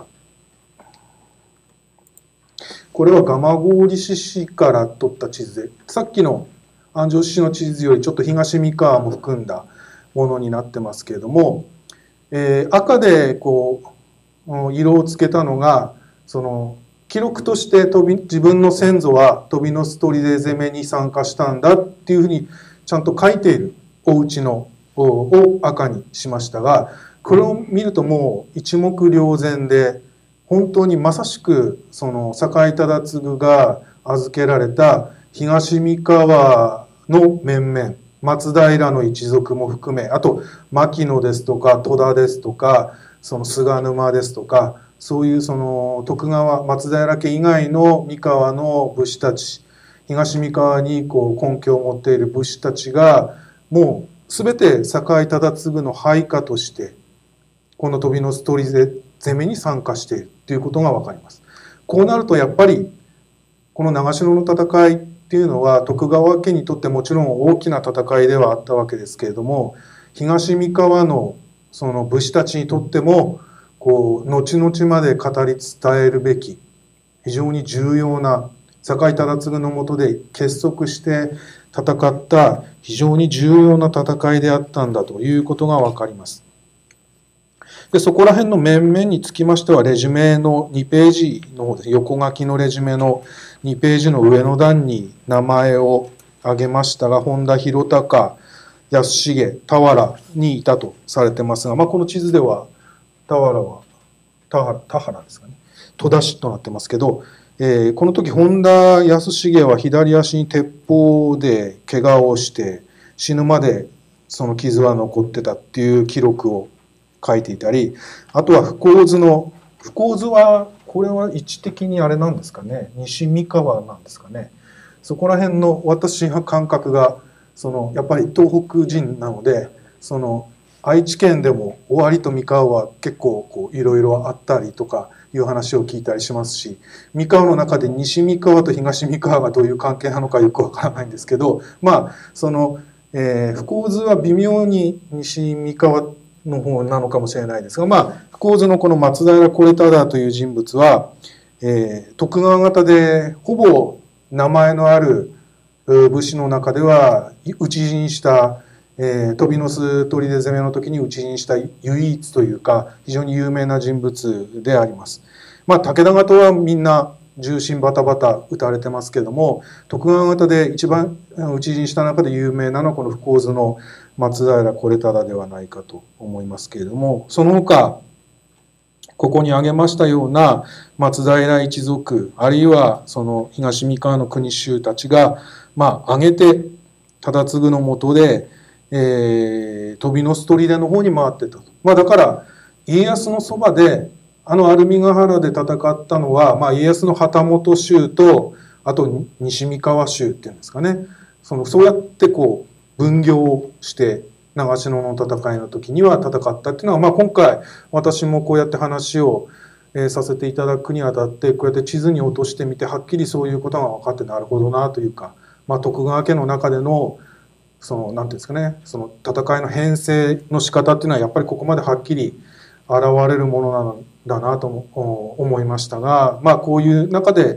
これは蒲郡市市から取った地図で、さっきの安城市の地図よりちょっと東三河も含んだものになってますけれども、えー、赤でこう色をつけたのが、その記録として飛び自分の先祖は飛びのストリデ攻めに参加したんだっていうふうにちゃんと書いているお家のを赤にしましたが、これを見るともう一目瞭然で、本当にまさしくその酒井忠次が預けられた東三河の面々、松平の一族も含め、あと牧野ですとか戸田ですとか、その菅沼ですとか、そういうその徳川松平家以外の三河の武士たち、東三河にこう根拠を持っている武士たちがもう全て酒井忠次の配下としてこの飛びのストリデ攻めに参加しているということが分かります。こうなるとやっぱりこの長篠の戦いっていうのは徳川家にとってもちろん大きな戦いではあったわけですけれども、東三河のその武士たちにとってもこう後々まで語り伝えるべき非常に重要な、酒井忠次の下で結束して戦った非常に重要な戦いであったんだということが分かります。でそこら辺の面々につきましてはレジュメのにページの方です。横書きのレジュメのにページの上の段に名前を挙げましたが、本田博隆、安重、田原にいたとされてますが、まあ、この地図では田原は田原田原ですかね、戸田市となってますけど、えー、この時本田康重は左足に鉄砲で怪我をして死ぬまでその傷は残ってたっていう記録を書いていたり、あとは不幸図の不幸図はこれは位置的にあれなんですかね、西三河なんですかね。そこら辺の私の感覚がそのやっぱり東北人なので、その愛知県でも尾張と三河は結構こういろいろあったりとかいう話を聞いたりしますし、三河の中で西三河と東三河がどういう関係なのかよくわからないんですけど、まあその、えー、不幸図は微妙に西三河の方なのかもしれないですが、まあ不幸図のこの松平惟忠という人物は、えー、徳川方でほぼ名前のある武士の中では討ち死にしたえー、飛びのストリデ攻めの時に討ち死にした唯一というか非常に有名な人物であります。まあ武田方はみんな重心バタバタ撃たれてますけども、徳川方で一番討ち死にした中で有名なのはこの不幸図の松平惟忠ではないかと思いますけれども、その他ここに挙げましたような松平一族あるいはその東三河の国衆たちがまあ挙げて忠次の下でえー、飛びのストリデの方に回ってたと。まあだから家康のそばであのアルミヶ原で戦ったのは、まあ、家康の旗本衆とあと西三河衆っていうんですかね、そのそうやってこう分業して長篠の戦いの時には戦ったっていうのは、まあ、今回私もこうやって話を、えー、させていただくにあたってこうやって地図に落としてみてはっきりそういうことが分かってなるほどなというか、まあ、徳川家の中でのその何て言うんですかね、その戦いの編成の仕方っていうのはやっぱりここまではっきり現れるものなんだなと思いましたが、まあこういう中で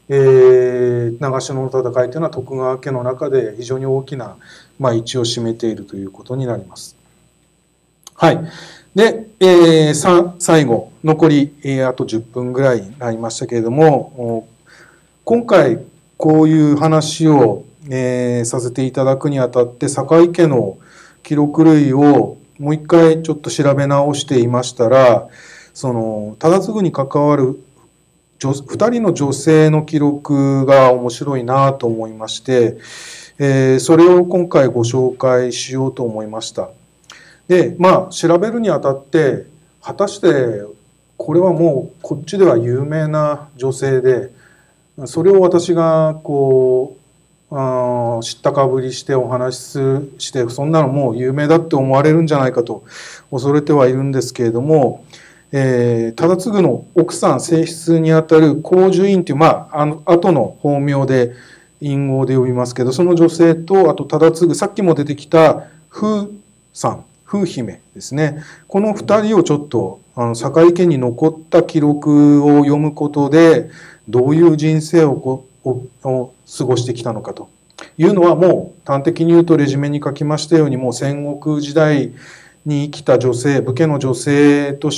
えー、長篠の戦いというのは徳川家の中で非常に大きな、まあ、位置を占めているということになります。はい。で、えー、さ最後、残り、えー、あとじゅっぷんぐらいになりましたけれども、今回こういう話を、えー、させていただくにあたって、堺家の記録類をもう一回ちょっと調べ直していましたら、その忠次に関わるふたりの女性の記録が面白いなと思いまして、えー、それを今回ご紹介しようと思いました。で、まあ調べるにあたって果たしてこれはもうこっちでは有名な女性で、それを私がこうあ知ったかぶりしてお話しするしてそんなのもう有名だって思われるんじゃないかと恐れてはいるんですけれども、えー、忠次の奥さん正室にあたる高寿院という、まあ、あの後の法名で隠語で呼びますけど、その女性とあと忠次、さっきも出てきた風さん風姫ですね、このふたりをちょっとあの堺家に残った記録を読むことでどういう人生をこをを過ごしてきたのかというのは、もう端的に言うとレジュメに書きましたように、もう戦国時代に生きた女性、武家の女性として、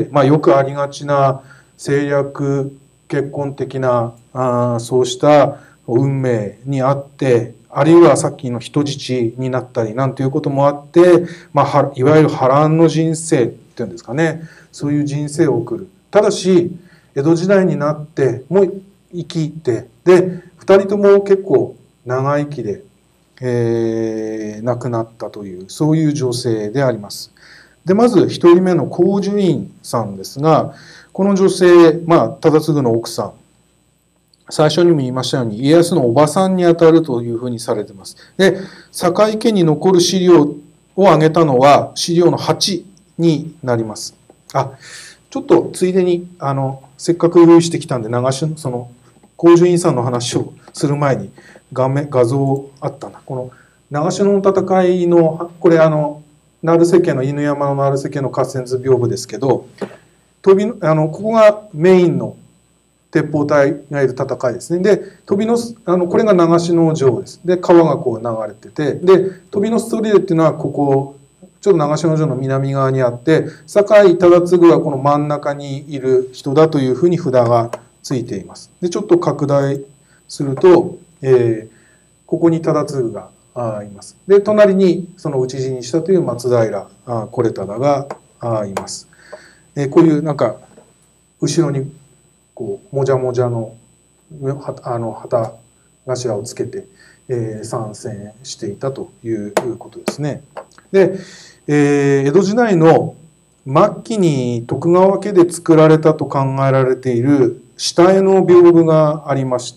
まあ、よくありがちな政略結婚的なあそうした運命にあって、あるいはさっきの人質になったりなんていうこともあって、まあ、いわゆる波乱の人生っていうんですかね、そういう人生を送る。ただし江戸時代になってもう生きて、でふたりとも結構長生きで、えー、亡くなったという、そういう女性であります。でまずひとりめの高寿院さんですが、この女性、まあ、忠次の奥さん、最初にも言いましたように家康のおばさんにあたるというふうにされています。で堺家に残る資料を挙げたのは資料のはちになります。あ、ちょっとついでにあのせっかく用意してきたんで、長篠その高寿院さんの話をする前に画面画像あったな。この長篠の戦いの、これあの成瀬家の犬山の成瀬家の合戦図屏風ですけど、飛びあのここがメインの鉄砲隊がいる戦いですね。で飛びのあのこれが長篠城です。で川がこう流れてて、で飛びの砦っていうのはここちょっと長篠城の南側にあって、堺忠次はこの真ん中にいる人だというふうに札がついています。でちょっと拡大すると、えー、ここに忠次があいます。で隣にその討ち死にしたという松平あ惟忠があいます。えー、こういうなんか後ろにこうもじゃもじゃのあの旗頭をつけて、えー、参戦していたということですね。で、えー、江戸時代の末期に徳川家で作られたと考えられている下絵の屏風がありまして、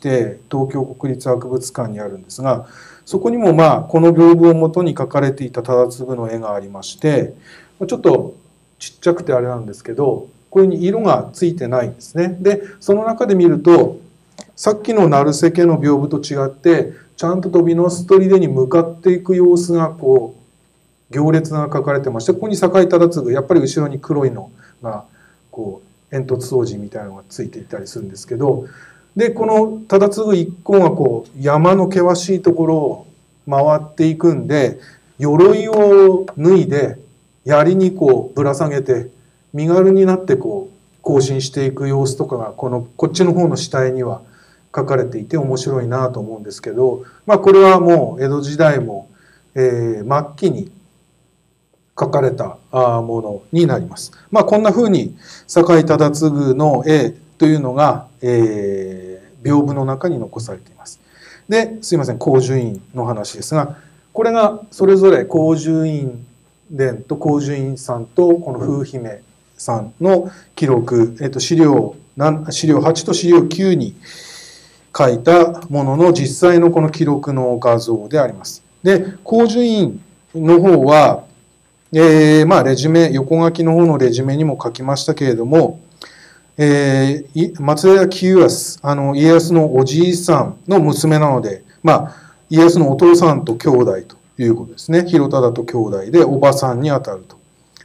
東京国立博物館にあるんですが、そこにもまあこの屏風をもとに描かれていた忠次の絵がありまして、ちょっとちっちゃくてあれなんですけど、これに色がついてないんですね。でその中で見ると、さっきの成瀬家の屏風と違ってちゃんと飛びの砦に向かっていく様子がこう行列が描かれてまして、ここに堺忠次、やっぱり後ろに黒いのがこう煙突掃除みたいなのがついていたりするんですけど、でこの忠次一行がこう山の険しいところを回っていくんで、鎧を脱いで槍にこうぶら下げて身軽になってこう行進していく様子とかがこのこっちの方の下絵には書かれていて面白いなと思うんですけど、まあこれはもう江戸時代も、えー、末期に書かれたものになります。まあこんな風に堺忠次の絵というのが、えー、屏風の中に残されています。で、すいません、高寿院の話ですが、これがそれぞれ高寿院伝と高寿院さんとこの風姫さんの記録、えっと、資料資料はちと資料きゅうに書いたものの実際のこの記録の画像であります。で、高寿院の方は、えー、まあレジュメ、横書きの方のレジュメにも書きましたけれども、えー、松平清康、あの家康のおじいさんの娘なので、まあ家康のお父さんと兄弟ということですね。広忠と兄弟でおばさんにあたると。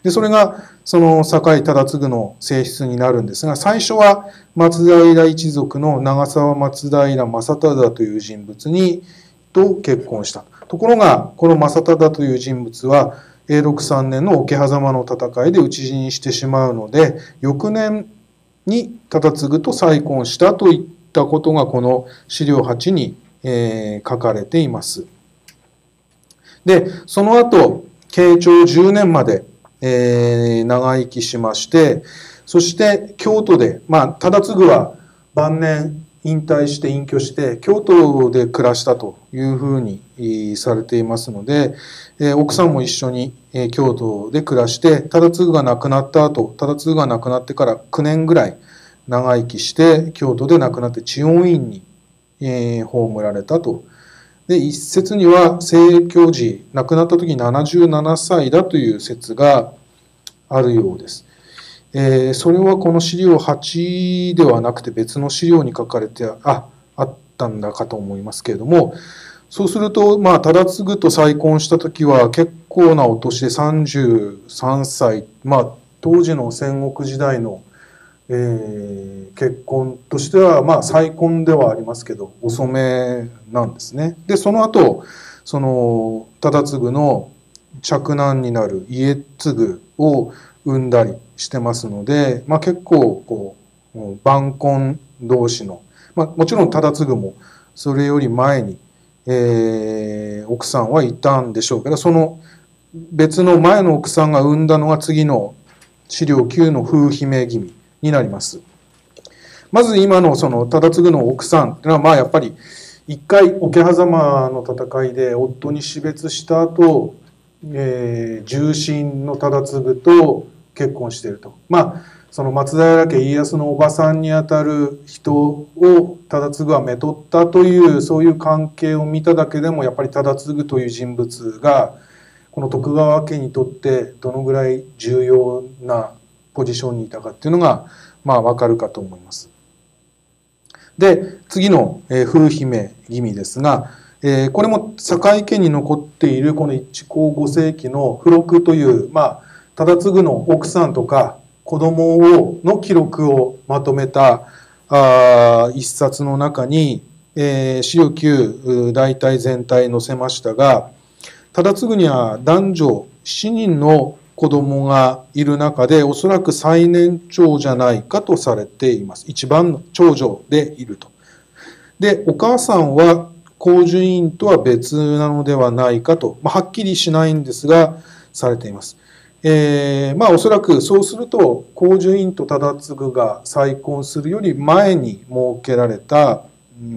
で、それがその酒井忠次の正室になるんですが、最初は松平一族の長沢松平正忠という人物にと結婚した。ところが、この正忠という人物は永禄さんねんの桶狭間の戦いで討ち死にしてしまうので、翌年に忠次と再婚したといったことがこの資料はちに、えー、書かれています。で、その後、慶長じゅうねんまで、えー、長生きしまして、そして京都で、まあ、忠次は晩年引退して隠居して、京都で暮らしたというふうにされていますので、えー、奥さんも一緒に、えー、京都で暮らして、忠次が亡くなった後、忠次が亡くなってからきゅうねんぐらい長生きして、京都で亡くなって知恩院に、えー、葬られたと。で、一説には清教時、亡くなった時ななじゅうななさいだという説があるようです。えー、それはこの資料はちではなくて別の資料に書かれてああったんだかと思いますけれども、そうすると、まあ、忠次と再婚した時は結構なお年でさんじゅうさんさい、まあ、当時の戦国時代のえー、結婚としては、まあ、再婚ではありますけど、遅めなんですね。で、その後、その、忠次の嫡男になる家継を産んだりしてますので、まあ、結構、こう、晩婚同士の、まあ、もちろん忠次もそれより前に、えー、奥さんはいたんでしょうけど、その別の前の奥さんが産んだのが次の資料きゅうの風姫君になります。まず今のその忠次の奥さんっていうのは、まあやっぱり一回桶狭間の戦いで夫に死別した後、えー、重臣の忠次と結婚していると。まあその松平家家康のおばさんにあたる人を忠次はめとったというそういう関係を見ただけでもやっぱり忠次という人物がこの徳川家にとってどのぐらい重要なポジションにいたかっていうのが、まあ、わかるかと思います。で、次の、えー、風姫君ですが、えー、これも堺家に残っているこの一皇ご世紀の付録という、まあ、忠次の奥さんとか子供をの記録をまとめたあ一冊の中に、えー、資料きゅう大体全体載せましたが、忠次には男女しちにんの子供がいる中でおそらく最年長じゃないかとされています。一番の長女でいると。で、お母さんは高寿院とは別なのではないかと、まあ、はっきりしないんですが、されています。えー、まあおそらくそうすると高寿院と忠次が再婚するより前に設けられた、うん、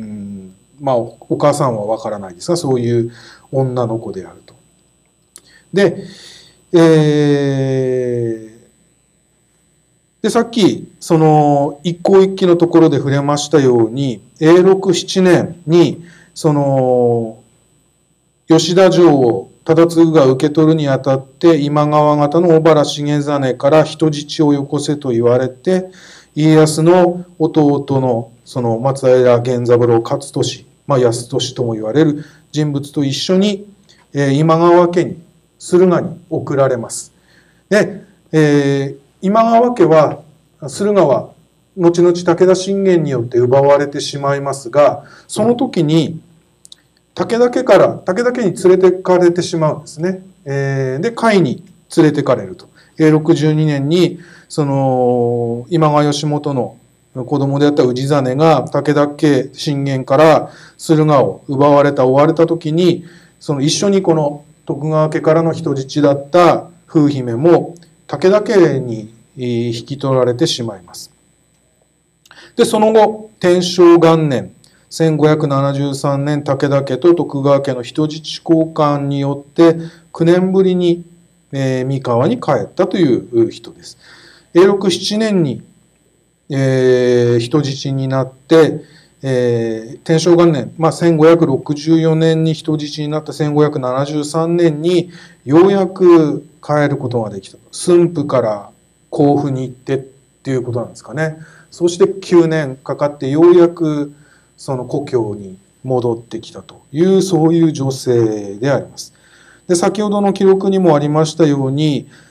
まあお母さんはわからないですが、そういう女の子であると。で、えー、で、さっき、その、一向一揆のところで触れましたように、永禄しちねんに、その、吉田城を忠次が受け取るにあたって、今川方の小原重実から人質をよこせと言われて、家康の弟の、その、松平源三郎勝利、まあ、康利とも言われる人物と一緒に、えー、今川家に、駿河に送られます。で、えー、今川家は駿河は後々武田信玄によって奪われてしまいますが、その時に武田家から武田家に連れてかれてしまうんですね。えー、で、甲斐に連れてかれると。永禄じゅうにねんにその今川義元の子供であった氏真が武田家信玄から駿河を奪われた追われた時に、その一緒にこの徳川家からの人質だった風姫も武田家に引き取られてしまいます。で、その後、天正元年、せんごひゃくななじゅうさんねん、武田家と徳川家の人質交換によって、きゅうねんぶりに、えー、三河に帰ったという人です。永禄しちねんに、えー、人質になって、えー、天正元年、まあ、せんごひゃくろくじゅうよねんに人質になったせんごひゃくななじゅうさんねんにようやく帰ることができた。駿府から甲府に行ってっていうことなんですかね。そしてきゅうねんかかってようやくその故郷に戻ってきたという、そういう女性であります。で、先ほどの記録にもありましたように、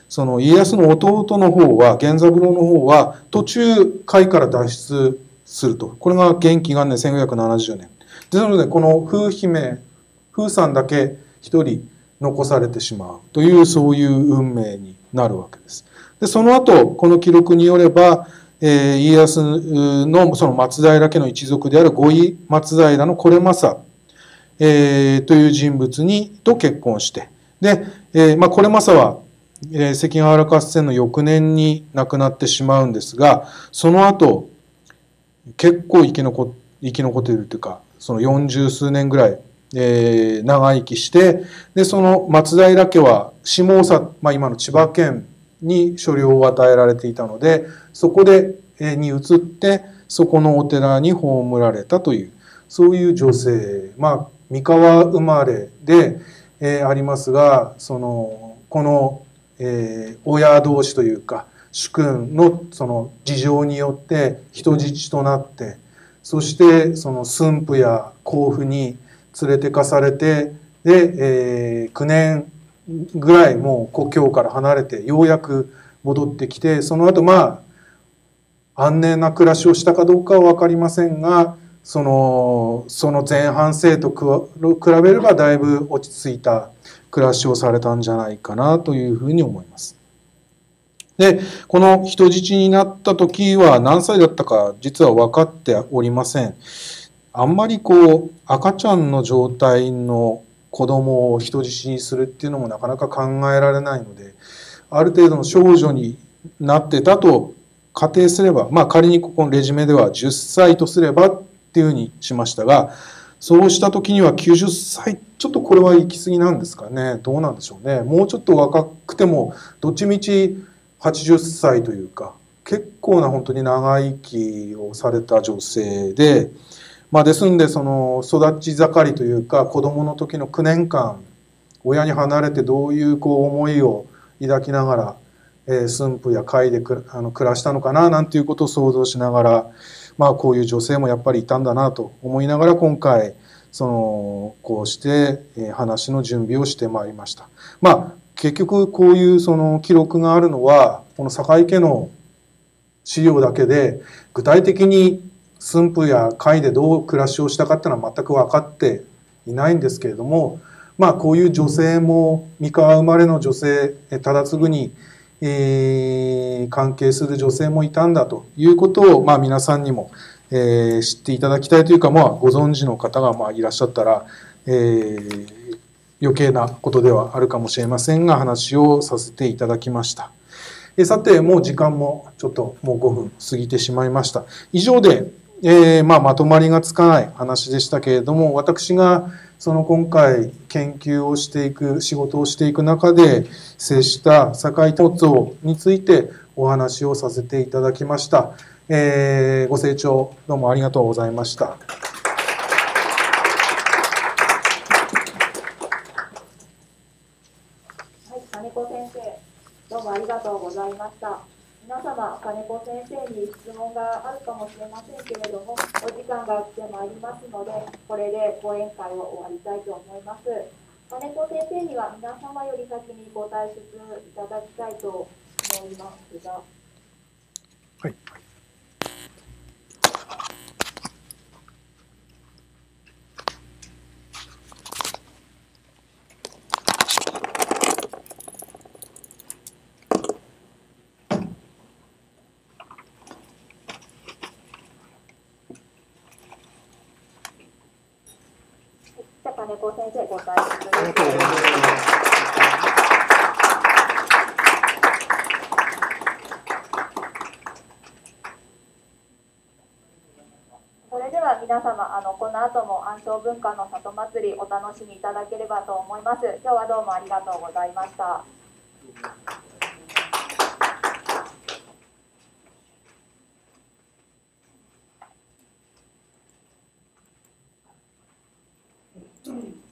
その家康の弟の方は、源三郎の方は、途中、甲斐から脱出すると。これが元亀元年せんごひゃくななじゅうねん。ですので、この風姫、風さんだけ一人残されてしまうという、そういう運命になるわけです。で、その後、この記録によれば、えー、家康のその松平家の一族である五位松平の惟政、えー、という人物に、と結婚して、で、えー、まあ、惟政は、えー、関ヶ原合戦の翌年に亡くなってしまうんですが、その後、結構生き残、生き残っているというか、その四十数年ぐらい、えー、長生きして、で、その松平家は下総、まあ、今の千葉県に所領を与えられていたので、そこで、えー、に移って、そこのお寺に葬られたという、そういう女性、まあ、三河生まれで、えー、ありますが、その、この、えー、親同士というか、主君のその事情によって人質となって、そしてその駿府や甲府に連れてかされて、で、えー、きゅうねんぐらいもう故郷から離れてようやく戻ってきて、その後まあ安寧な暮らしをしたかどうかは分かりませんが、そのその前半生と比べればだいぶ落ち着いた暮らしをされたんじゃないかなというふうに思います。で、この人質になった時は何歳だったか実は分かっておりません。あんまりこう赤ちゃんの状態の子供を人質にするっていうのもなかなか考えられないので、ある程度の少女になってたと仮定すれば、まあ仮にここのレジュメではじゅっさいとすればっていうふうにしましたが、そうした時にはきゅうじゅっさい、ちょっとこれは行き過ぎなんですかね。どうなんでしょうね。もうちょっと若くても、どっちみちはちじゅっさいというか、結構な本当に長生きをされた女性で、まあですんで、その育ち盛りというか、子供の時のきゅうねんかん、親に離れてどういうこう思いを抱きながら、えー、駿府や甲斐でくあの暮らしたのかな、なんていうことを想像しながら、まあこういう女性もやっぱりいたんだなと思いながら、今回、その、こうして、えー、話の準備をしてまいりました。まあ結局こういうその記録があるのは、この坂井家の資料だけで、具体的に駿府や甲斐でどう暮らしをしたかっていうのは全く分かっていないんですけれども、まあこういう女性も、三河生まれの女性、忠次に、えー、関係する女性もいたんだということを、まあ皆さんにも、えー、知っていただきたいというか、まあご存知の方がまあいらっしゃったら、えー、余計なことではあるかもしれませんが、話をさせていただきました。えさて、もう時間もちょっともうごふん過ぎてしまいました。以上で、えーまあ、まとまりがつかない話でしたけれども、私がその今回研究をしていく、仕事をしていく中で接した堺東像についてお話をさせていただきました。えー、ご清聴どうもありがとうございました。 金子先生、どうもありがとうございました。皆様、金子先生に質問があるかもしれませんけれども、お時間が来てまいりますので、これで講演会を終わりたいと思います。金子先生には皆様より先にご退出いただきたいと思いますが。 はい。 金子先生、ご退出です。それでは皆様、あのこの後も安昌文化の里祭りお楽しみいただければと思います。今日はどうもありがとうございました。うん